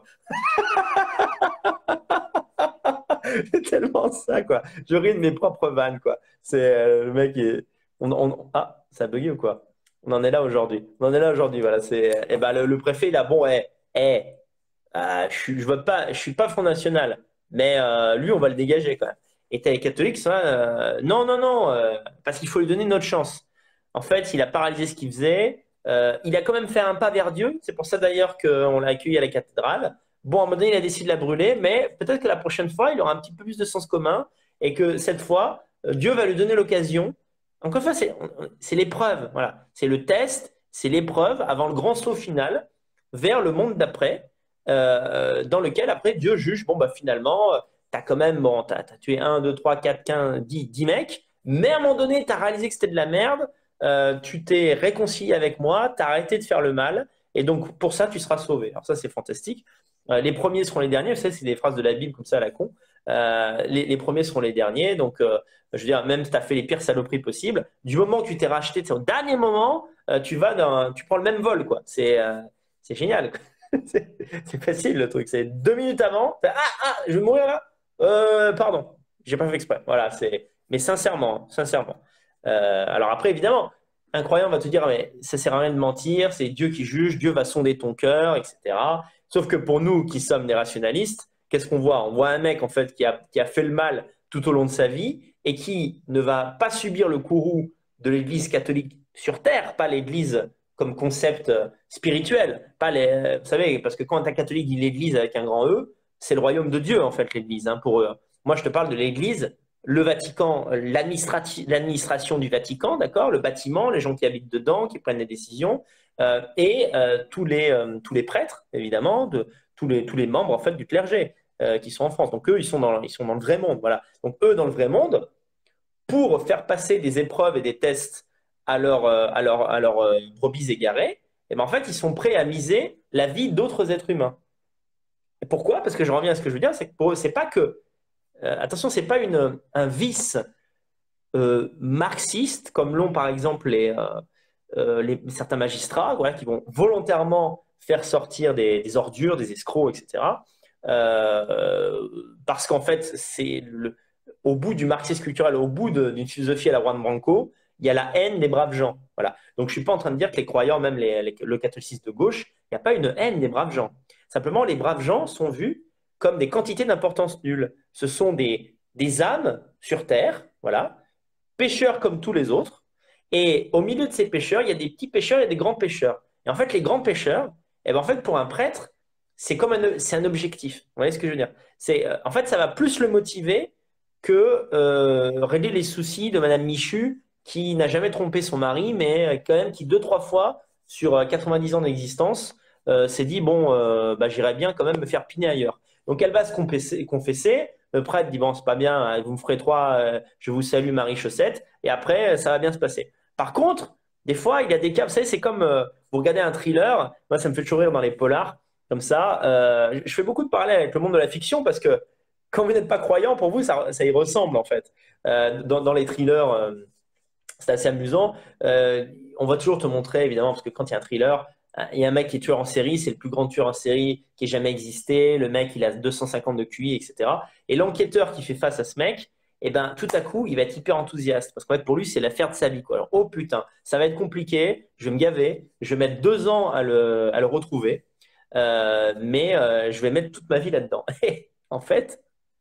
C'est tellement ça, quoi. Je ris de mes propres vannes, quoi. C'est le mec est... Ah, ça a bugué ou quoi? On en est là aujourd'hui. On en est là aujourd'hui, voilà. Eh ben, le préfet, il a bon, je vote pas, je suis pas Front National, mais lui, on va le dégager quand même. Et t'as les catholiques, ça, non, non, non, parce qu'il faut lui donner une autre chance. En fait, il a paralysé ce qu'il faisait. Il a quand même fait un pas vers Dieu. C'est pour ça d'ailleurs qu'on l'a accueilli à la cathédrale. Bon, à un moment donné, il a décidé de la brûler, mais peut-être que la prochaine fois, il aura un petit peu plus de sens commun et que cette fois, Dieu va lui donner l'occasion. Encore une fois, c'est l'épreuve. Voilà. C'est le test, c'est l'épreuve avant le grand saut final vers le monde d'après, dans lequel après Dieu juge, bon, bah finalement, t'as quand même, bon, t'as tué un 2 3 4 15 10 mecs, mais à un moment donné, t'as réalisé que c'était de la merde, tu t'es réconcilié avec moi, t'as arrêté de faire le mal, et donc pour ça, tu seras sauvé. Alors ça, c'est fantastique. Les premiers seront les derniers, vous savez, c'est des phrases de la Bible comme ça à la con. Les premiers seront les derniers, donc je veux dire, même si tu as fait les pires saloperies possibles, du moment que tu t'es racheté, au dernier moment, tu prends le même vol, quoi. C'est génial, quoi. C'est facile le truc. C'est 2 minutes avant. Je vais mourir là. Pardon, j'ai pas fait exprès. Voilà, Mais sincèrement, sincèrement. Alors après, évidemment, un croyant va te dire, mais ça sert à rien de mentir. C'est Dieu qui juge. Dieu va sonder ton cœur, etc. Sauf que pour nous qui sommes des rationalistes, qu'est-ce qu'on voit? On voit un mec en fait qui a fait le mal tout au long de sa vie et qui ne va pas subir le courroux de l'Église catholique sur terre, pas l'Église comme concept spirituel. Pas vous savez, parce que quand un catholique dit l'Église avec un grand E, c'est le royaume de Dieu, en fait, l'Église, hein, pour eux. Moi, je te parle de l'Église, le Vatican, l'administration du Vatican, d'accord, le bâtiment, les gens qui habitent dedans, qui prennent les décisions, et tous les prêtres, évidemment, tous les membres, en fait, du clergé qui sont en France. Donc, eux, ils sont dans le vrai monde, voilà. Donc, eux, dans le vrai monde, pour faire passer des épreuves et des tests à leurs brebis égarées, et ben en fait, ils sont prêts à miser la vie d'autres êtres humains. Et pourquoi? Parce que je reviens à ce que je veux dire, c'est que pour eux, c'est pas que, attention, c'est pas un vice marxiste, comme l'ont par exemple certains magistrats, voilà, qui vont volontairement faire sortir des ordures, des escrocs, etc. Parce qu'en fait, au bout du marxisme culturel, au bout d'une philosophie à la Juan Branco, il y a la haine des braves gens. Voilà. Donc, je ne suis pas en train de dire que les croyants, même le catholicisme de gauche, il n'y a pas une haine des braves gens. Simplement, les braves gens sont vus comme des quantités d'importance nulle. Ce sont des âmes sur terre, voilà, pêcheurs comme tous les autres. Et au milieu de ces pêcheurs, il y a des petits pêcheurs et des grands pêcheurs. Et en fait, les grands pêcheurs, eh ben, en fait, pour un prêtre, c'est un objectif. Vous voyez ce que je veux dire? En fait, ça va plus le motiver que régler les soucis de Madame Michu, qui n'a jamais trompé son mari, mais quand même qui 2, 3 fois sur 90 ans d'existence s'est dit bon, bah, j'irais bien quand même me faire piner ailleurs. Donc elle va se confesser. Le prêtre dit bon, c'est pas bien, vous me ferez 3, je vous salue Marie Chaussette, et après ça va bien se passer. Par contre, des fois, il y a des cas, vous savez, c'est comme vous regardez un thriller, moi ça me fait toujours rire dans les polars, comme ça. Je fais beaucoup de parallèles avec le monde de la fiction parce que quand vous n'êtes pas croyant, pour vous, ça y ressemble en fait. Dans les thrillers, c'est assez amusant. On va toujours te montrer, évidemment, parce que quand il y a un thriller, il y a un mec qui est tueur en série, c'est le plus grand tueur en série qui ait jamais existé. Le mec, il a 250 de QI, etc. Et l'enquêteur qui fait face à ce mec, eh ben, tout à coup, il va être hyper enthousiaste. Parce qu'en fait, pour lui, c'est l'affaire de sa vie, quoi. Alors, oh putain, ça va être compliqué, je vais me gaver, je vais mettre 2 ans à le retrouver, mais je vais mettre toute ma vie là-dedans. Et en fait,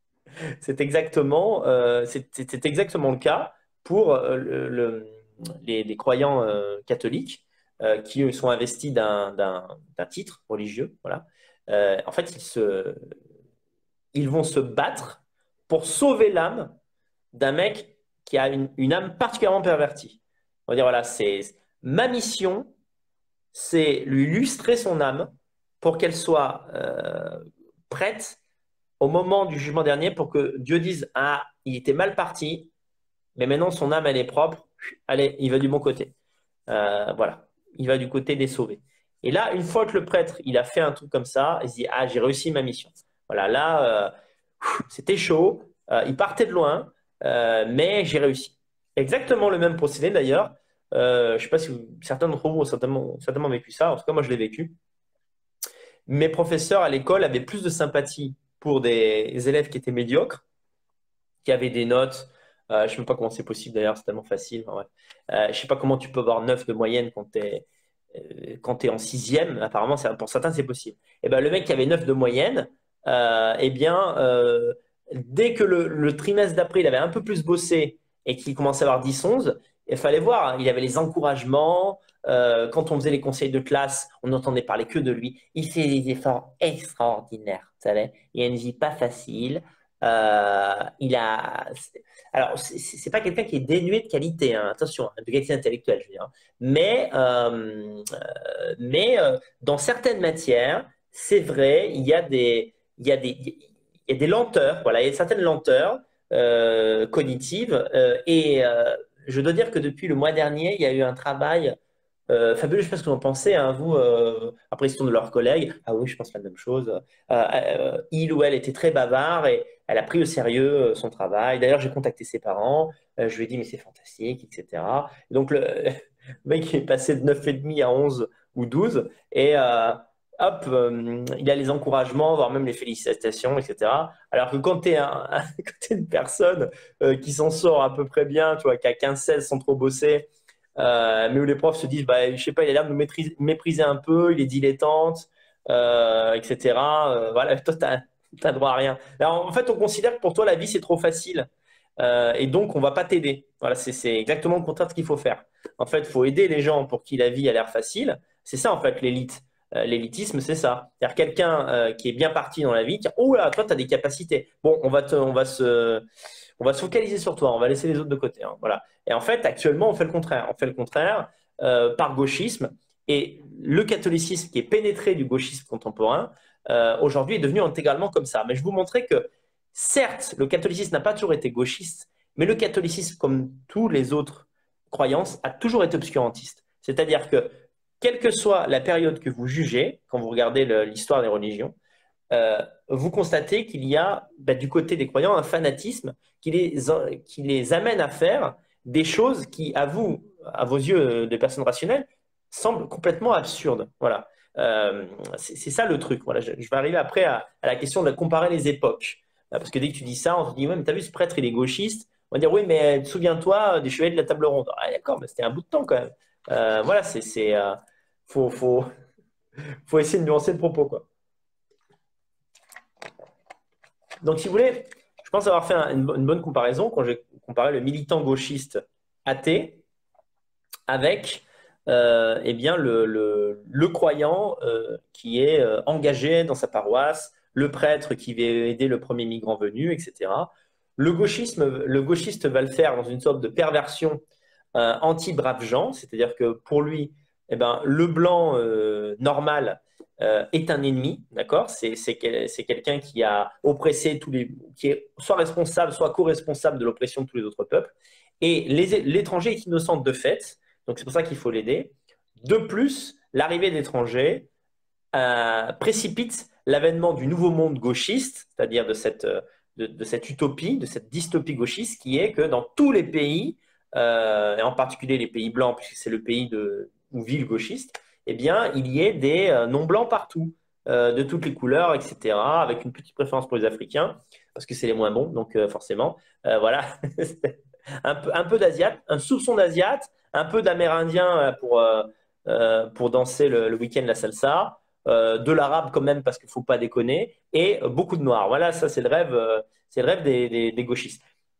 c'est exactement le cas pour les croyants catholiques qui eux, sont investis d'un titre religieux. Voilà. En fait, ils vont se battre pour sauver l'âme d'un mec qui a une âme particulièrement pervertie. On va dire, voilà, Ma mission, c'est lui lustrer son âme pour qu'elle soit prête au moment du jugement dernier pour que Dieu dise, ah, il était mal parti, mais maintenant son âme, elle est propre. Allez, il va du bon côté. Voilà, il va du côté des sauvés. Et là, une fois que le prêtre, il a fait un truc comme ça, il se dit, ah, j'ai réussi ma mission. Voilà, là, c'était chaud, il partait de loin, mais j'ai réussi. Exactement le même procédé d'ailleurs. Je ne sais pas si certains d'entre vous ont certainement vécu ça. En tout cas, moi, je l'ai vécu. Mes professeurs à l'école avaient plus de sympathie pour des élèves qui étaient médiocres, qui avaient des notes. Je ne sais même pas comment c'est possible d'ailleurs, c'est tellement facile. Enfin, ouais. Je ne sais pas comment tu peux avoir 9 de moyenne quand tu es en sixième. Apparemment, pour certains, c'est possible. Et ben, le mec qui avait 9 de moyenne, eh bien, dès que le trimestre d'après, il avait un peu plus bossé et qu'il commençait à avoir 10-11, il fallait voir, hein, il avait les encouragements. Quand on faisait les conseils de classe, on n'entendait parler que de lui. Il fait des efforts extraordinaires, vous savez. Il a une vie pas facile. Il a. Alors, c'est pas quelqu'un qui est dénué de qualité, hein, attention, de qualité intellectuelle, je veux dire. Mais dans certaines matières, c'est vrai, il y a des lenteurs, voilà, il y a certaines lenteurs cognitives. Je dois dire que depuis le mois dernier, il y a eu un travail fabuleux. Je ne sais pas ce que vous en pensez, hein, vous, après, ils sont de leurs collègues. Ah oui, je pense la même chose. Il ou elle était très bavard et elle a pris au sérieux son travail. D'ailleurs, j'ai contacté ses parents. Je lui ai dit, mais c'est fantastique, etc. Donc, le mec est passé de 9,5 à 11 ou 12. Et hop, il a les encouragements, voire même les félicitations, etc. Alors que quand tu es, quand t'es une personne qui s'en sort à peu près bien, tu vois, qui a 15-16 sans trop bosser, mais où les profs se disent, bah, je sais pas, il a l'air de nous mépriser un peu, il est dilettante, etc. Voilà, toi, tu n'as droit à rien. Alors, en fait, on considère que pour toi, la vie, c'est trop facile. Et donc, on va pas t'aider. Voilà, c'est exactement le contraire de ce qu'il faut faire. En fait, il faut aider les gens pour qui la vie a l'air facile. C'est ça, en fait, l'élite. L'élitisme, c'est ça. C'est-à-dire quelqu'un qui est bien parti dans la vie, qui dit, oh là, toi, tu as des capacités. Bon, on va se focaliser sur toi, on va laisser les autres de côté, hein, voilà. Et en fait, actuellement, on fait le contraire. On fait le contraire par gauchisme. Et le catholicisme qui est pénétré du gauchisme contemporain, aujourd'hui, est devenu intégralement comme ça. Mais je vous montrais que, certes, le catholicisme n'a pas toujours été gauchiste, mais le catholicisme, comme tous les autres croyances, a toujours été obscurantiste. C'est-à-dire que, quelle que soit la période que vous jugez, quand vous regardez l'histoire des religions, vous constatez qu'il y a du côté des croyants un fanatisme qui les amène à faire des choses qui, à vous, à vos yeux de personnes rationnelles, semblent complètement absurdes. Voilà. C'est ça le truc. Voilà. Je vais arriver après à la question de comparer les époques. Parce que dès que tu dis ça, on se dit, ouais, mais t'as vu, ce prêtre, il est gauchiste. On va dire, oui, mais souviens-toi des chevaliers de la table ronde. Ah, d'accord, mais c'était un bout de temps quand même. Voilà, faut essayer de nuancer le propos, quoi. Donc, si vous voulez, je pense avoir fait une bonne comparaison quand j'ai comparé le militant gauchiste athée avec eh bien, le croyant qui est engagé dans sa paroisse, le prêtre qui va aider le premier migrant venu, etc. Le gauchiste va le faire dans une sorte de perversion anti-brave gens, c'est-à-dire que pour lui, eh ben, le blanc normal est un ennemi, d'accord? C'est quelqu'un qui a oppressé qui est soit responsable, soit co-responsable de l'oppression de tous les autres peuples. Et l'étranger est innocent de fait, donc c'est pour ça qu'il faut l'aider. De plus, l'arrivée d'étrangers précipite l'avènement du nouveau monde gauchiste, c'est-à-dire de cette utopie, de cette dystopie gauchiste, qui est que dans tous les pays, et en particulier les pays blancs, puisque c'est le pays où vit le gauchiste, eh bien, il y ait des non-blancs partout, de toutes les couleurs, etc., avec une petite préférence pour les Africains, parce que c'est les moins bons, donc forcément, voilà, un peu d'Asiate, un soupçon d'Asiate, un peu d'Amérindien pour danser le week-end la salsa, de l'arabe quand même, parce qu'il ne faut pas déconner, et beaucoup de noirs. Voilà, ça c'est le rêve des gauchistes.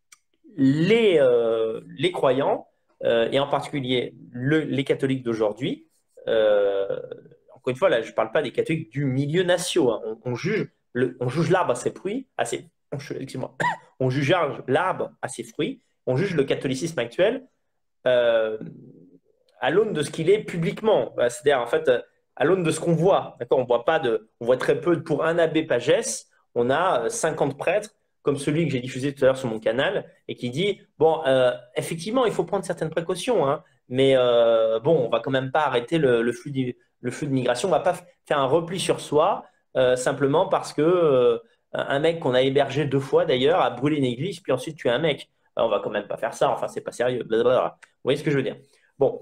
Les croyants, et en particulier les catholiques d'aujourd'hui, euh, encore une fois, là, je ne parle pas des catholiques du milieu national, hein. On juge l'arbre à ses fruits, excuse-moi, on juge l'arbre à ses fruits, on juge le catholicisme actuel euh, à l'aune de ce qu'il est publiquement. C'est-à-dire, en fait, à l'aune de ce qu'on voit. D'accord, on voit très peu. Pour un abbé pagès, on a 50 prêtres, comme celui que j'ai diffusé tout à l'heure sur mon canal, et qui dit, bon, effectivement, il faut prendre certaines précautions, hein, mais bon, on va quand même pas arrêter le flux de migration. On va pas faire un repli sur soi, simplement parce que un mec qu'on a hébergé 2 fois, d'ailleurs, a brûlé une église, puis ensuite tué un mec. On va quand même pas faire ça, enfin, c'est pas sérieux. Blablabla. Vous voyez ce que je veux dire? Bon,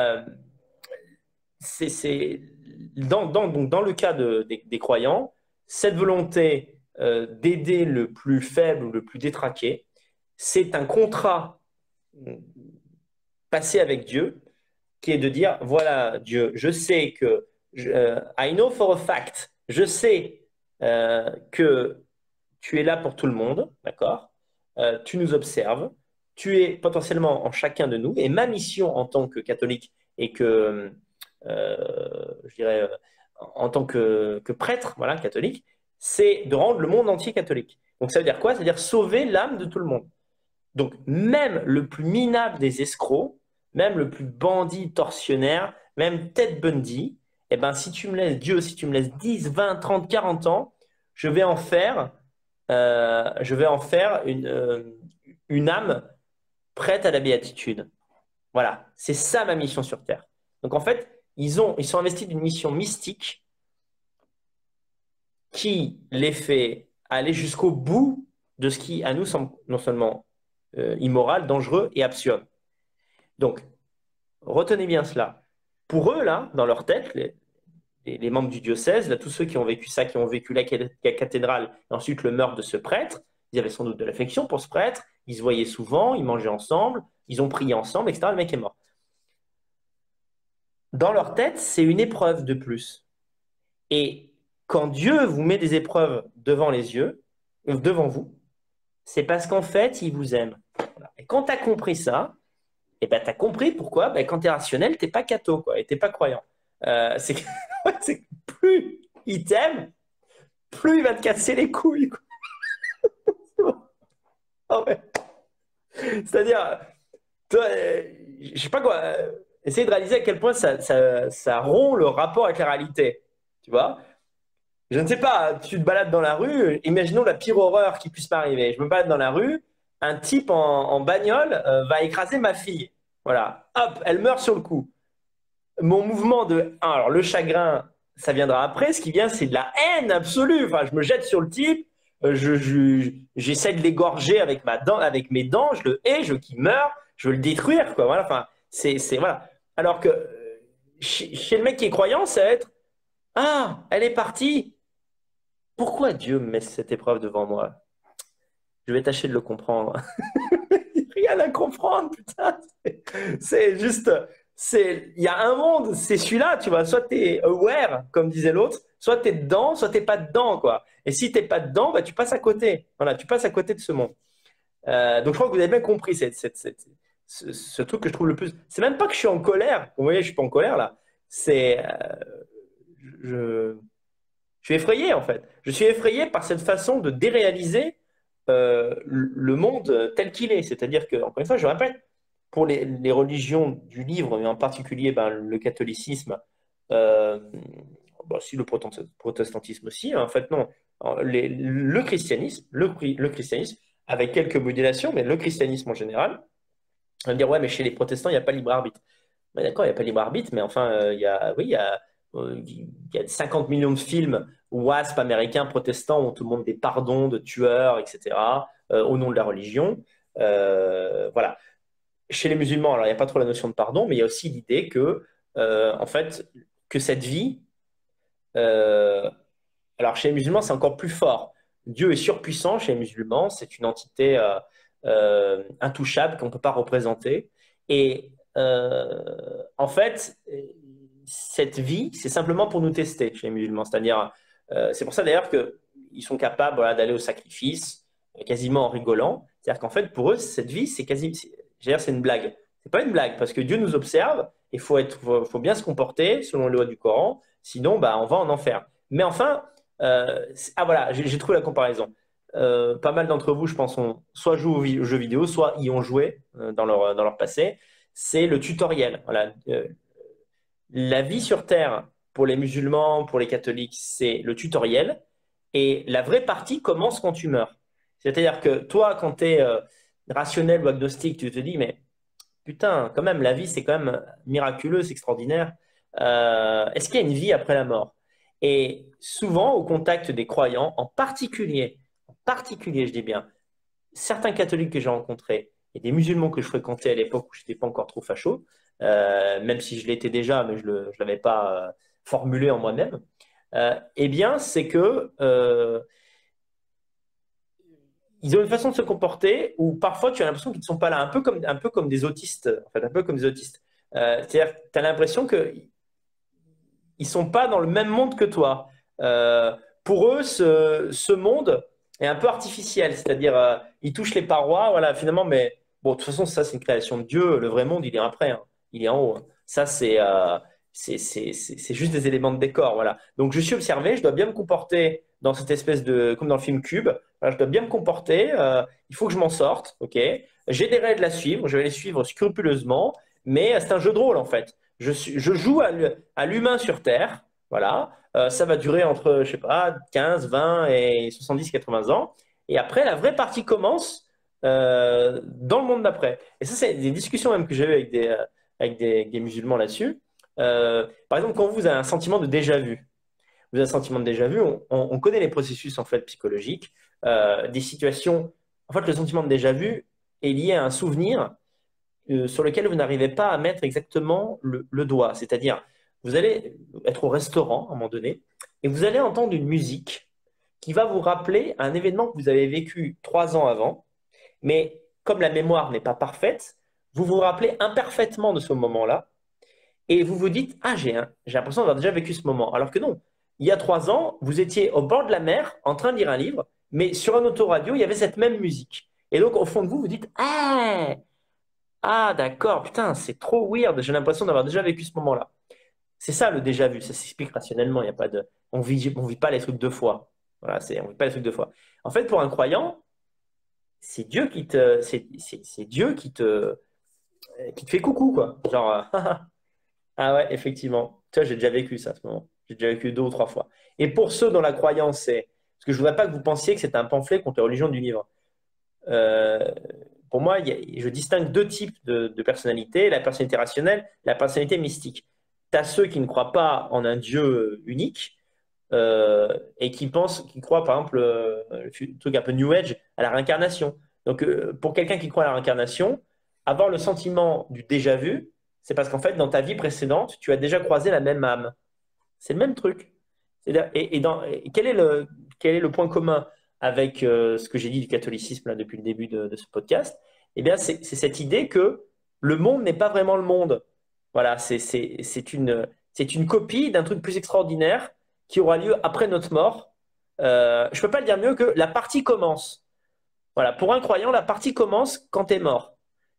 c'est donc dans le cas des croyants, cette volonté d'aider le plus faible ou le plus détraqué, c'est un contrat passé avec Dieu qui est de dire, voilà Dieu, je sais que, I know for a fact, je sais que tu es là pour tout le monde, d'accord? Tu nous observes, tu es potentiellement en chacun de nous, et ma mission en tant que catholique et que, je dirais, en tant que prêtre, voilà, catholique, c'est de rendre le monde entier catholique. Donc ça veut dire quoi? Ça veut dire sauver l'âme de tout le monde. Donc même le plus minable des escrocs, même le plus bandit tortionnaire, même Ted Bundy, eh ben, si tu me laisses, Dieu, si tu me laisses 10, 20, 30, 40 ans, je vais en faire une âme prête à la béatitude. Voilà, c'est ça ma mission sur Terre. Donc en fait, ils sont investis d'une mission mystique qui les fait aller jusqu'au bout de ce qui, à nous, semble non seulement immoral, dangereux et absurde. Donc, retenez bien cela. Pour eux, là, dans leur tête, les membres du diocèse, là, tous ceux qui ont vécu ça, qui ont vécu la cathédrale, et ensuite le meurtre de ce prêtre, ils avaient sans doute de l'affection pour ce prêtre, ils se voyaient souvent, ils mangeaient ensemble, ils ont prié ensemble, etc. Le mec est mort. Dans leur tête, c'est une épreuve de plus. Et quand Dieu vous met des épreuves devant les yeux, devant vous, c'est parce qu'en fait, il vous aime. Voilà. Et quand tu as compris ça, et ben, tu as compris pourquoi, ben, quand tu es rationnel, tu n'es pas catho, quoi, et tu n'es pas croyant. C'est que, c'est que plus il t'aime, plus il va te casser les couilles. Quoi. Oh, ouais. C'est-à-dire, toi, je sais pas quoi, essayer de réaliser à quel point ça rompt le rapport avec la réalité. Tu vois? Je ne sais pas, tu te balades dans la rue, imaginons la pire horreur qui puisse m'arriver. Je me balade dans la rue, un type en bagnole va écraser ma fille. Voilà, hop, elle meurt sur le coup. Mon mouvement de... Alors, le chagrin, ça viendra après. Ce qui vient, c'est de la haine absolue. Enfin, je me jette sur le type, j'essaie de l'égorger avec avec mes dents, je le hais, je veux qu'il meure, je veux le détruire, quoi. Voilà, enfin, voilà. Alors que chez le mec qui est croyant, ça va être, ah, elle est partie. Pourquoi Dieu me met cette épreuve devant moi? Je vais tâcher de le comprendre. Rien à comprendre, putain. C'est juste, il y a un monde, c'est celui-là, tu vois. Soit tu es aware, comme disait l'autre, soit tu es dedans, soit tu n'es pas dedans, quoi. Et si tu n'es pas dedans, bah, tu passes à côté. Voilà, tu passes à côté de ce monde. Donc je crois que vous avez bien compris ce truc que je trouve le plus. C'est même pas que je suis en colère. Vous voyez, je suis pas en colère là. C'est, je, je suis effrayé en fait. Je suis effrayé par cette façon de déréaliser le monde tel qu'il est. C'est-à-dire que, encore une fois, je répète, pour les religions du livre, mais en particulier ben, le catholicisme, euh, bon, si le protestantisme aussi, hein, en fait non, le christianisme, le christianisme, avec quelques modulations, mais le christianisme en général, on va me dire ouais, mais chez les protestants, il n'y a pas libre arbitre. Ouais, d'accord, il n'y a pas libre arbitre, mais enfin, oui, il y a 50 millions de films WASP américains protestants où on te demande des pardons de tueurs, etc., au nom de la religion. Voilà. Chez les musulmans, alors il n'y a pas trop la notion de pardon, mais il y a aussi l'idée que, en fait, que cette vie, euh, alors chez les musulmans, c'est encore plus fort. Dieu est surpuissant chez les musulmans, c'est une entité intouchable qu'on ne peut pas représenter. Et en fait, cette vie, c'est simplement pour nous tester chez les musulmans. C'est-à-dire, c'est pour ça d'ailleurs qu'ils sont capables voilà, d'aller au sacrifice, quasiment en rigolant. C'est-à-dire qu'en fait, pour eux, cette vie, c'est une blague. C'est pas une blague parce que Dieu nous observe. Il faut bien se comporter selon les lois du Coran. Sinon, bah, on va en enfer. Mais enfin, voilà, j'ai trouvé la comparaison. Pas mal d'entre vous, je pense, ont soit joué aux jeux vidéo, soit y ont joué dans leur passé. c'est le tutoriel. Voilà. La vie sur Terre, pour les musulmans, pour les catholiques, c'est le tutoriel. Et la vraie partie commence quand tu meurs. C'est-à-dire que toi, quand tu es rationnel ou agnostique, tu te dis, mais putain, quand même, la vie, c'est quand même miraculeux, c'est extraordinaire. Est-ce qu'il y a une vie après la mort? Et souvent, au contact des croyants, en particulier, je dis bien, certains catholiques que j'ai rencontrés et des musulmans que je fréquentais à l'époque où je n'étais pas encore trop facho, même si je l'étais déjà, mais je ne l'avais pas formulé en moi-même, eh bien, c'est que ils ont une façon de se comporter où parfois tu as l'impression qu'ils ne sont pas là, un peu comme des autistes, en fait, un peu comme des autistes. C'est-à-dire, tu as l'impression qu'ils ne sont pas dans le même monde que toi. Pour eux, ce monde est un peu artificiel, c'est-à-dire, ils touchent les parois, voilà, finalement, mais bon, de toute façon, ça, c'est une création de Dieu. Le vrai monde, il est après, hein. Il est en haut, hein. Ça, c'est juste des éléments de décor, voilà. Donc, je suis observé, je dois bien me comporter dans cette espèce de, comme dans le film Cube, voilà, je dois bien me comporter, il faut que je m'en sorte, ok? J'ai des règles à suivre, je vais les suivre scrupuleusement, mais c'est un jeu de rôle, en fait. Je joue à l'humain sur Terre, voilà. Ça va durer entre, je sais pas, 15, 20 et 70, 80 ans. Et après, la vraie partie commence dans le monde d'après. Et ça, c'est des discussions même que j'ai eues avec des musulmans là-dessus. Par exemple, quand vous avez un sentiment de déjà-vu, vous avez un sentiment de déjà-vu, on connaît les processus en fait psychologiques, des situations. En fait, le sentiment de déjà-vu est lié à un souvenir sur lequel vous n'arrivez pas à mettre exactement le doigt. C'est-à-dire, vous allez être au restaurant à un moment donné et vous allez entendre une musique qui va vous rappeler un événement que vous avez vécu 3 ans avant, mais comme la mémoire n'est pas parfaite, vous vous rappelez imparfaitement de ce moment-là et vous vous dites, ah, j'ai l'impression d'avoir déjà vécu ce moment. Alors que non, il y a 3 ans, vous étiez au bord de la mer en train de lire un livre, mais sur un autoradio, il y avait cette même musique. Et donc, au fond de vous, vous dites, ah, d'accord, putain, c'est trop weird, j'ai l'impression d'avoir déjà vécu ce moment-là. C'est ça le déjà vu, ça s'explique rationnellement, il y a pas de, on vit pas les trucs deux fois. Voilà, on vit pas les trucs deux fois. En fait, pour un croyant, c'est Dieu c'est Dieu qui te fait coucou, quoi. Genre, ah ouais, effectivement. Tu vois, j'ai déjà vécu ça à ce moment. J'ai déjà vécu 2 ou 3 fois. Et pour ceux dont la croyance c'est, parce que je voudrais pas que vous pensiez que c'est un pamphlet contre les religions du livre. Euh, pour moi, je distingue deux types de personnalités, la personnalité rationnelle, la personnalité mystique. Tu as ceux qui ne croient pas en un Dieu unique et qui croient, par exemple, le truc un peu New Age, à la réincarnation. Donc, pour quelqu'un qui croit à la réincarnation, avoir le sentiment du déjà vu, c'est parce qu'en fait, dans ta vie précédente, tu as déjà croisé la même âme. C'est le même truc. Quel est le point commun avec ce que j'ai dit du catholicisme là, depuis le début de ce podcast? Eh bien, c'est cette idée que le monde n'est pas vraiment le monde. Voilà, c'est une copie d'un truc plus extraordinaire qui aura lieu après notre mort. Je ne peux pas le dire mieux que la partie commence. Voilà, pour un croyant, la partie commence quand tu es mort.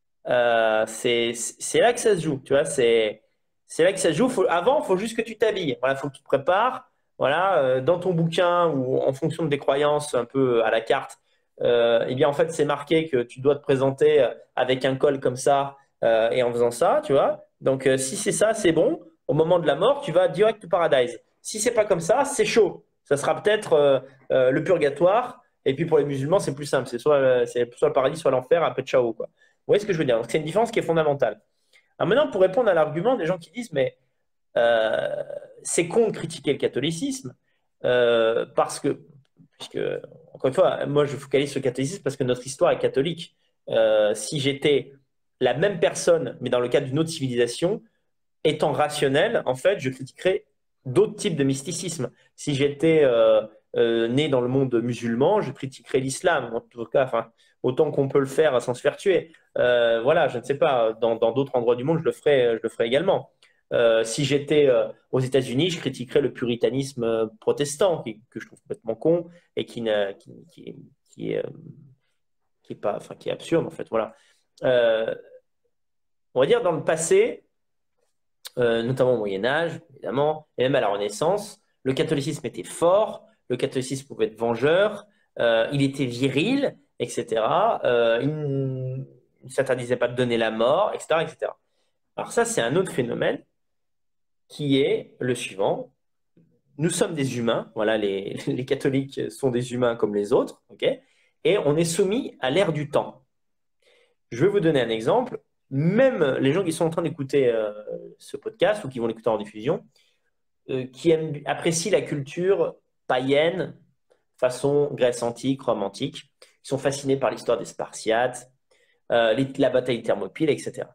C'est là que ça se joue, tu vois, c'est là que ça se joue. Avant, il faut juste que tu t'habilles. Voilà, faut que tu te prépares. Voilà, dans ton bouquin ou en fonction de tes croyances un peu à la carte, eh bien en fait c'est marqué que tu dois te présenter avec un col comme ça et en faisant ça, tu vois. Donc si c'est ça, c'est bon. Au moment de la mort, tu vas direct au paradise. Si c'est pas comme ça, c'est chaud. Ça sera peut-être le purgatoire. Et puis pour les musulmans, c'est plus simple. C'est soit le paradis, soit l'enfer. Après, ciao, quoi. Vous voyez ce que je veux dire? Donc, c'est une différence qui est fondamentale. Alors maintenant, pour répondre à l'argument des gens qui disent, mais euh, c'est con de critiquer le catholicisme, parce que, puisque, encore une fois, moi je focalise sur le catholicisme parce que notre histoire est catholique. Si j'étais la même personne, mais dans le cadre d'une autre civilisation, étant rationnel, en fait, je critiquerais d'autres types de mysticisme. Si j'étais né dans le monde musulman, je critiquerais l'islam, en tout cas, enfin, autant qu'on peut le faire sans se faire tuer. Voilà, je ne sais pas, dans d'autres endroits du monde, je le ferais également. Si j'étais aux États-Unis, je critiquerais le puritanisme protestant, que je trouve complètement con et qui est pas, enfin, qui est absurde en fait. Voilà. Euh, on va dire dans le passé, notamment au Moyen Âge, évidemment, et même à la Renaissance, le catholicisme était fort, le catholicisme pouvait être vengeur, il était viril, etc. Il ne s'interdisait pas de donner la mort, etc., etc. Alors ça, c'est un autre phénomène qui est le suivant. Nous sommes des humains, voilà, les catholiques sont des humains comme les autres, ok? Et on est soumis à l'ère du temps. Je vais vous donner un exemple. Même les gens qui sont en train d'écouter ce podcast ou qui vont l'écouter en diffusion, apprécient la culture païenne, façon Grèce antique, Rome antique, ils sont fascinés par l'histoire des Spartiates, la bataille de Thermopyles, etc.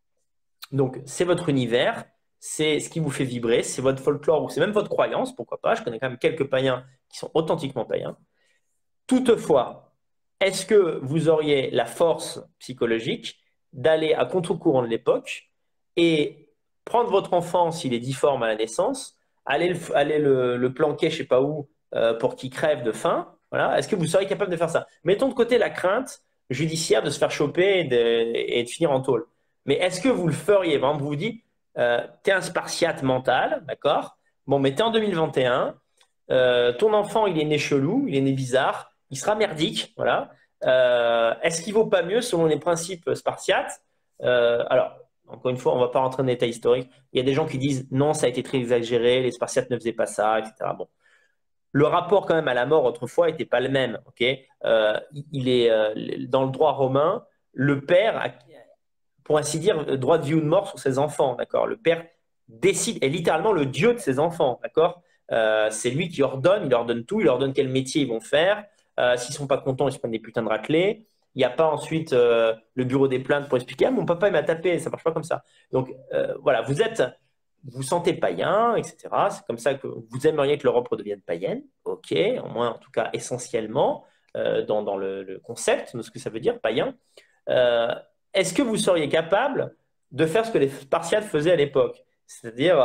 Donc, c'est votre univers, c'est ce qui vous fait vibrer, c'est votre folklore ou c'est même votre croyance, pourquoi pas. Je connais quand même quelques païens qui sont authentiquement païens. Toutefois, est-ce que vous auriez la force psychologique d'aller à contre-courant de l'époque et prendre votre enfant, s'il est difforme à la naissance, aller le planquer je ne sais pas où pour qu'il crève de faim? Voilà. Est-ce que vous seriez capable de faire ça? Mettons de côté la crainte judiciaire de se faire choper et de finir en tôle. Mais est-ce que vous le feriez? Par exemple, vous vous dites, t'es un spartiate mental, d'accord? Bon, mais t'es en 2021, ton enfant, il est né chelou, il est né bizarre, il sera merdique, voilà. Est-ce qu'il vaut pas mieux, selon les principes spartiates? Alors, encore une fois, on ne va pas rentrer dans les détails historiques. Il y a des gens qui disent non, ça a été très exagéré, les Spartiates ne faisaient pas ça, etc. Bon, le rapport quand même à la mort autrefois n'était pas le même. Ok. Il est dans le droit romain, le père a, pour ainsi dire, droit de vie ou de mort sur ses enfants, d'accord? Le père décide, est littéralement le dieu de ses enfants, d'accord? C'est lui qui ordonne, il leur donne tout, il leur donne quel métier ils vont faire. S'ils sont pas contents, ils se prennent des putains de raclés. Il n'y a pas ensuite le bureau des plaintes pour expliquer, ah, mon papa il m'a tapé, ça marche pas comme ça. Donc voilà, vous sentez païen, etc. C'est comme ça que vous aimeriez que l'Europe redevienne païenne, ok, au moins en tout cas essentiellement dans le concept de ce que ça veut dire païen. Euh, Est-ce que vous seriez capable de faire ce que les Spartiates faisaient à l'époque? C'est-à-dire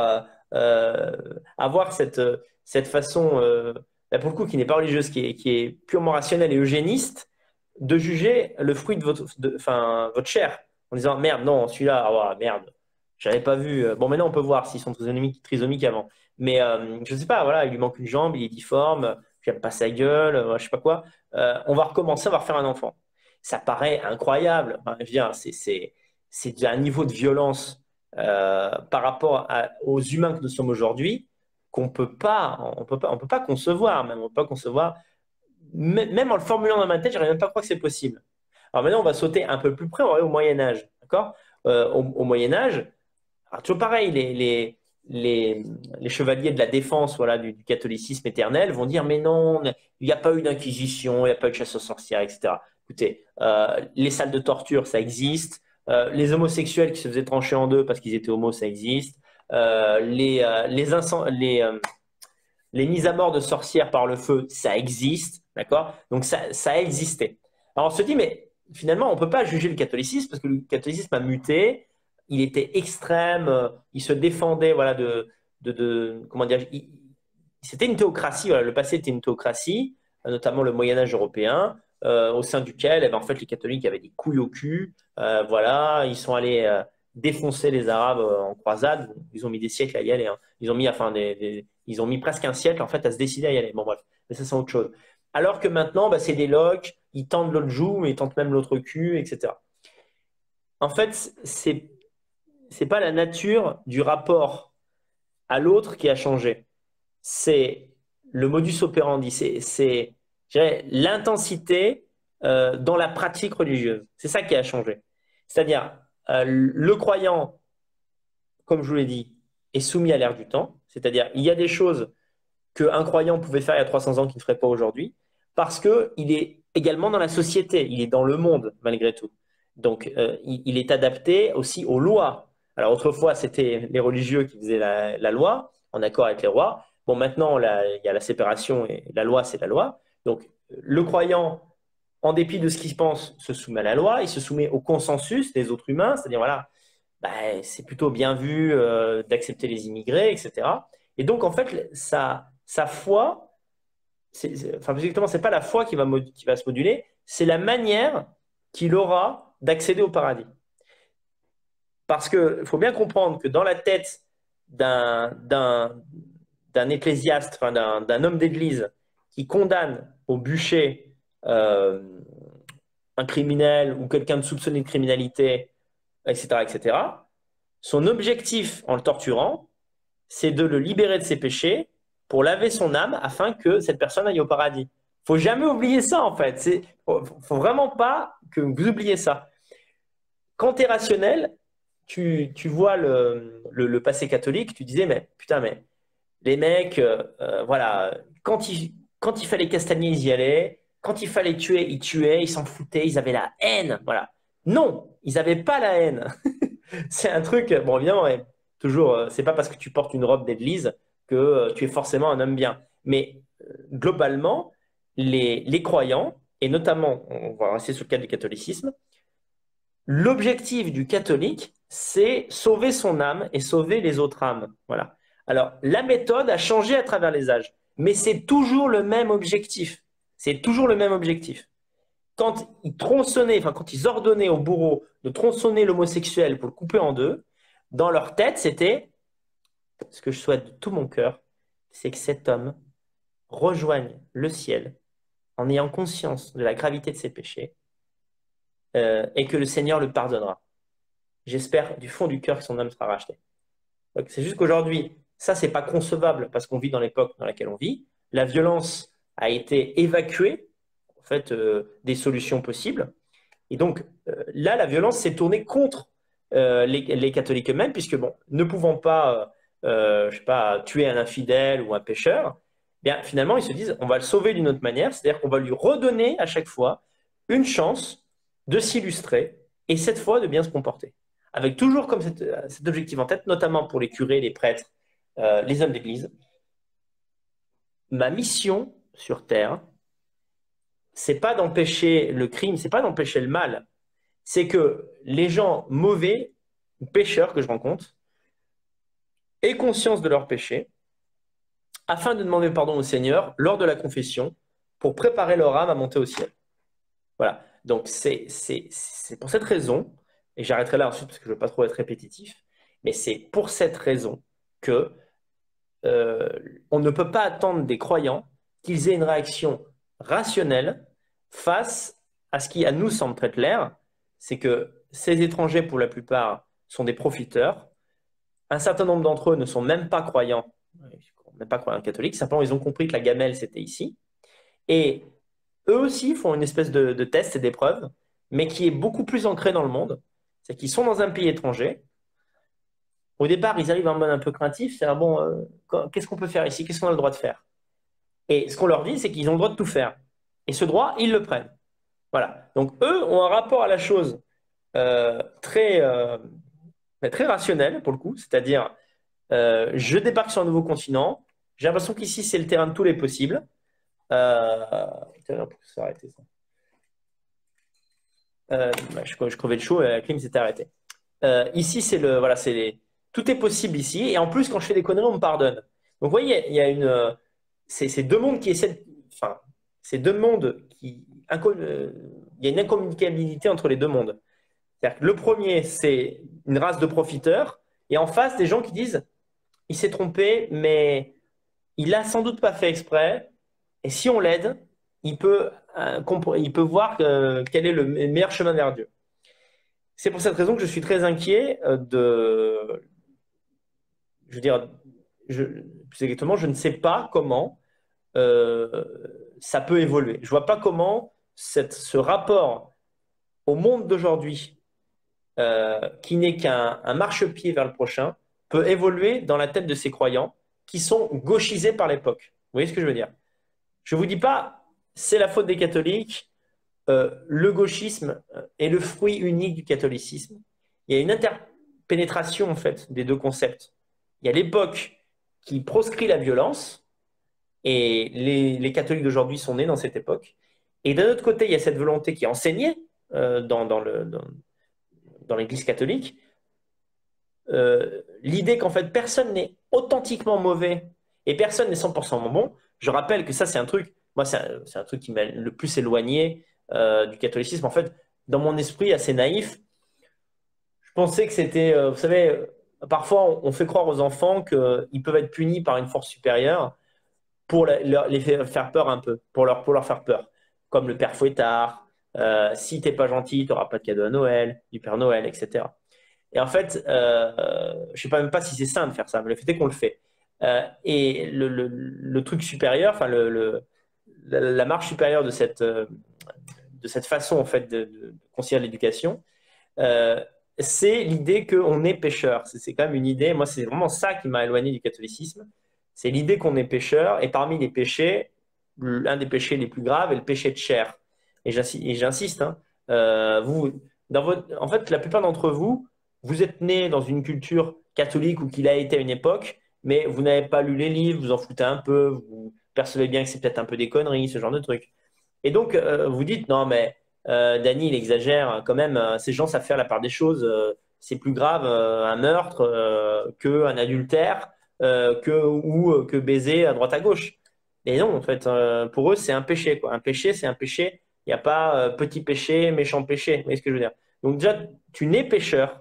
avoir cette façon, là, pour le coup, qui n'est pas religieuse, qui est purement rationnelle et eugéniste, de juger le fruit de enfin, votre chair, en disant merde, non, celui-là, ah, merde, j'avais pas vu. Bon, maintenant on peut voir s'ils sont trisomiques avant. Mais je sais pas, voilà, il lui manque une jambe, il est difforme, j'aime pas sa gueule, je sais pas quoi. On va recommencer, on va refaire un enfant. Ça paraît incroyable. Enfin, je veux dire, c'est un niveau de violence par rapport aux humains que nous sommes aujourd'hui on peut pas concevoir, même on peut pas concevoir. Même en le formulant dans ma tête, j'arrive même pas à croire que c'est possible. Alors maintenant, on va sauter un peu plus près, on va aller au Moyen Âge, d'accord? Au Moyen Âge, alors, toujours pareil, les chevaliers de la défense, voilà, du catholicisme éternel vont dire, mais non, il n'y a pas eu d'inquisition, il n'y a pas eu de chasse aux sorcières, etc. Écoutez, les salles de torture, ça existe. Les homosexuels qui se faisaient trancher en deux parce qu'ils étaient homos, ça existe. Les mises à mort de sorcières par le feu, ça existe, d'accord? Donc ça a existé. Alors on se dit, mais finalement, on ne peut pas juger le catholicisme parce que le catholicisme a muté, il était extrême, il se défendait, voilà, comment dire, c'était une théocratie, voilà, le passé était une théocratie, notamment le Moyen Âge européen, au sein duquel, eh ben, en fait, les catholiques avaient des couilles au cul, voilà, ils sont allés défoncer les Arabes en croisade, ils ont mis des siècles à y aller, hein. Ils ont mis, enfin, ils ont mis presque un siècle en fait à se décider à y aller. Bon bref, mais ça c'est autre chose. Alors que maintenant, bah, c'est des locs, ils tentent l'autre joue, mais ils tentent même l'autre cul, etc. En fait, c'est pas la nature du rapport à l'autre qui a changé. C'est le modus operandi, je dirais, l'intensité dans la pratique religieuse. C'est ça qui a changé. C'est-à-dire, le croyant, comme je vous l'ai dit, est soumis à l'ère du temps. C'est-à-dire, il y a des choses qu'un croyant pouvait faire il y a 300 ans qu'il ne ferait pas aujourd'hui, parce qu'il est également dans la société, il est dans le monde malgré tout. Donc, il est adapté aussi aux lois. Alors, autrefois, c'était les religieux qui faisaient la loi, en accord avec les rois. Bon, maintenant, il y a la séparation et la loi, c'est la loi. Donc, le croyant, en dépit de ce qu'il pense, se soumet à la loi, il se soumet au consensus des autres humains, c'est-à-dire, voilà, bah, c'est plutôt bien vu d'accepter les immigrés, etc. Et donc, en fait, sa foi, enfin, exactement, c'est pas la foi qui va se moduler, c'est la manière qu'il aura d'accéder au paradis. Parce qu'il faut bien comprendre que dans la tête d'un ecclésiaste, enfin, d'un homme d'église qui condamne au bûcher euh, un criminel ou quelqu'un de soupçonné de criminalité, etc., etc., Son objectif en le torturant, c'est de le libérer de ses péchés pour laver son âme afin que cette personne aille au paradis. Faut jamais oublier ça, en fait. Faut vraiment pas que vous oubliez ça. Quand tu es rationnel, tu vois le passé catholique, tu disais, mais putain, mais les mecs, voilà, quand il fallait castagner, ils y allaient. Quand il fallait tuer, ils tuaient, ils s'en foutaient, ils avaient la haine. Voilà. Non, ils n'avaient pas la haine. C'est un truc, bon, évidemment, ouais, toujours, c'est pas parce que tu portes une robe d'église que tu es forcément un homme bien. Mais globalement, les croyants, et notamment, on va rester sur le cas du catholicisme, l'objectif du catholique, c'est sauver son âme et sauver les autres âmes. Voilà. Alors, la méthode a changé à travers les âges, mais c'est toujours le même objectif. C'est toujours le même objectif. Quand ils tronçonnaient, enfin, quand ils ordonnaient au bourreau de tronçonner l'homosexuel pour le couper en deux, dans leur tête, c'était ce que je souhaite de tout mon cœur, c'est que cet homme rejoigne le ciel en ayant conscience de la gravité de ses péchés et que le Seigneur le pardonnera. J'espère du fond du cœur que son âme sera rachetée. Donc, c'est juste qu'aujourd'hui, ça, c'est pas concevable parce qu'on vit dans l'époque dans laquelle on vit. La violence a été évacuée, en fait, des solutions possibles. Et donc, là, la violence s'est tournée contre les catholiques eux-mêmes, puisque, bon, ne pouvant pas, je sais pas, tuer un infidèle ou un pécheur, bien, finalement, ils se disent, on va le sauver d'une autre manière, c'est-à-dire qu'on va lui redonner à chaque fois une chance de s'illustrer et cette fois de bien se comporter. Avec toujours comme cet objectif en tête, notamment pour les curés, les prêtres, les hommes d'église. Ma mission sur Terre, c'est pas d'empêcher le crime, c'est pas d'empêcher le mal. C'est que les gens mauvais, pécheurs que je rencontre, aient conscience de leurs péchés, afin de demander pardon au Seigneur lors de la confession, pour préparer leur âme à monter au ciel. Voilà. Donc c'est pour cette raison, et j'arrêterai là ensuite parce que je ne veux pas trop être répétitif, mais c'est pour cette raison que on ne peut pas attendre des croyants qu'ils aient une réaction rationnelle face à ce qui à nous semble très clair, c'est que ces étrangers, pour la plupart, sont des profiteurs. Un certain nombre d'entre eux ne sont même pas croyants, même pas croyants catholiques, simplement ils ont compris que la gamelle c'était ici. Et eux aussi font une espèce de test et d'épreuve, mais qui est beaucoup plus ancré dans le monde. C'est qu'ils sont dans un pays étranger. Au départ, ils arrivent en mode un peu craintif, c'est bon, qu'est-ce qu'on peut faire ici? Qu'est-ce qu'on a le droit de faire? Et ce qu'on leur dit, c'est qu'ils ont le droit de tout faire. Et ce droit, ils le prennent. Voilà. Donc eux ont un rapport à la chose très, très rationnel pour le coup, c'est-à-dire je débarque sur un nouveau continent, j'ai l'impression qu'ici c'est le terrain de tous les possibles. Pour s'arrêter ça. Je crevais de chaud et la clim s'était arrêtée. Ici, c'est le, voilà, tout est possible ici. Et en plus, quand je fais des conneries, on me pardonne. Donc, vous voyez, il y a ces deux mondes qui essaient, enfin, ces deux mondes qui, il y a une incommunicabilité entre les deux mondes. C'est-à-dire que le premier, c'est une race de profiteurs, et en face, des gens qui disent, il s'est trompé, mais il a sans doute pas fait exprès. Et si on l'aide, il peut voir quel est le meilleur chemin vers Dieu. C'est pour cette raison que je suis très inquiet je veux dire, plus exactement, je ne sais pas comment ça peut évoluer. Je ne vois pas comment ce rapport au monde d'aujourd'hui, qui n'est qu'un marchepied vers le prochain, peut évoluer dans la tête de ces croyants qui sont gauchisés par l'époque. Vous voyez ce que je veux dire? Je ne vous dis pas, c'est la faute des catholiques, le gauchisme est le fruit unique du catholicisme. Il y a une interpénétration en fait des deux concepts. Il y a l'époque qui proscrit la violence, et les catholiques d'aujourd'hui sont nés dans cette époque. Et d'un autre côté, il y a cette volonté qui est enseignée dans l'Église catholique, l'idée qu'en fait personne n'est authentiquement mauvais et personne n'est 100% bon. Je rappelle que ça, c'est un truc, moi, c'est un truc qui m'a le plus éloigné du catholicisme. En fait, dans mon esprit assez naïf, je pensais que c'était, vous savez, parfois on fait croire aux enfants qu'ils peuvent être punis par une force supérieure pour les faire peur un peu, pour leur faire peur, comme le père Fouettard, si t'es pas gentil, tu n'auras pas de cadeau à Noël, du Père Noël, etc. Et en fait, je ne sais pas même pas si c'est sain de faire ça, mais le fait est qu'on le fait. Et le truc supérieur, enfin la marche supérieure de cette façon en fait de considérer l'éducation, euh, c'est l'idée qu'on est pécheur. C'est quand même une idée. Moi, c'est vraiment ça qui m'a éloigné du catholicisme. C'est l'idée qu'on est pécheur. Et parmi les péchés, l'un des péchés les plus graves est le péché de chair. Et j'insiste, hein, en fait, la plupart d'entre vous, vous êtes nés dans une culture catholique ou qu'il a été à une époque, mais vous n'avez pas lu les livres, vous en foutez un peu, vous percevez bien que c'est peut-être un peu des conneries, ce genre de trucs. Et donc, vous dites, non, mais Danny, il exagère quand même. Ces gens savent faire la part des choses. C'est plus grave un meurtre qu'un adultère ou que baiser à droite à gauche. Et non, en fait, pour eux, c'est un péché, quoi. Un péché, c'est un péché. Il n'y a pas petit péché, méchant péché. Vous voyez ce que je veux dire? Donc, déjà, tu nais pécheur.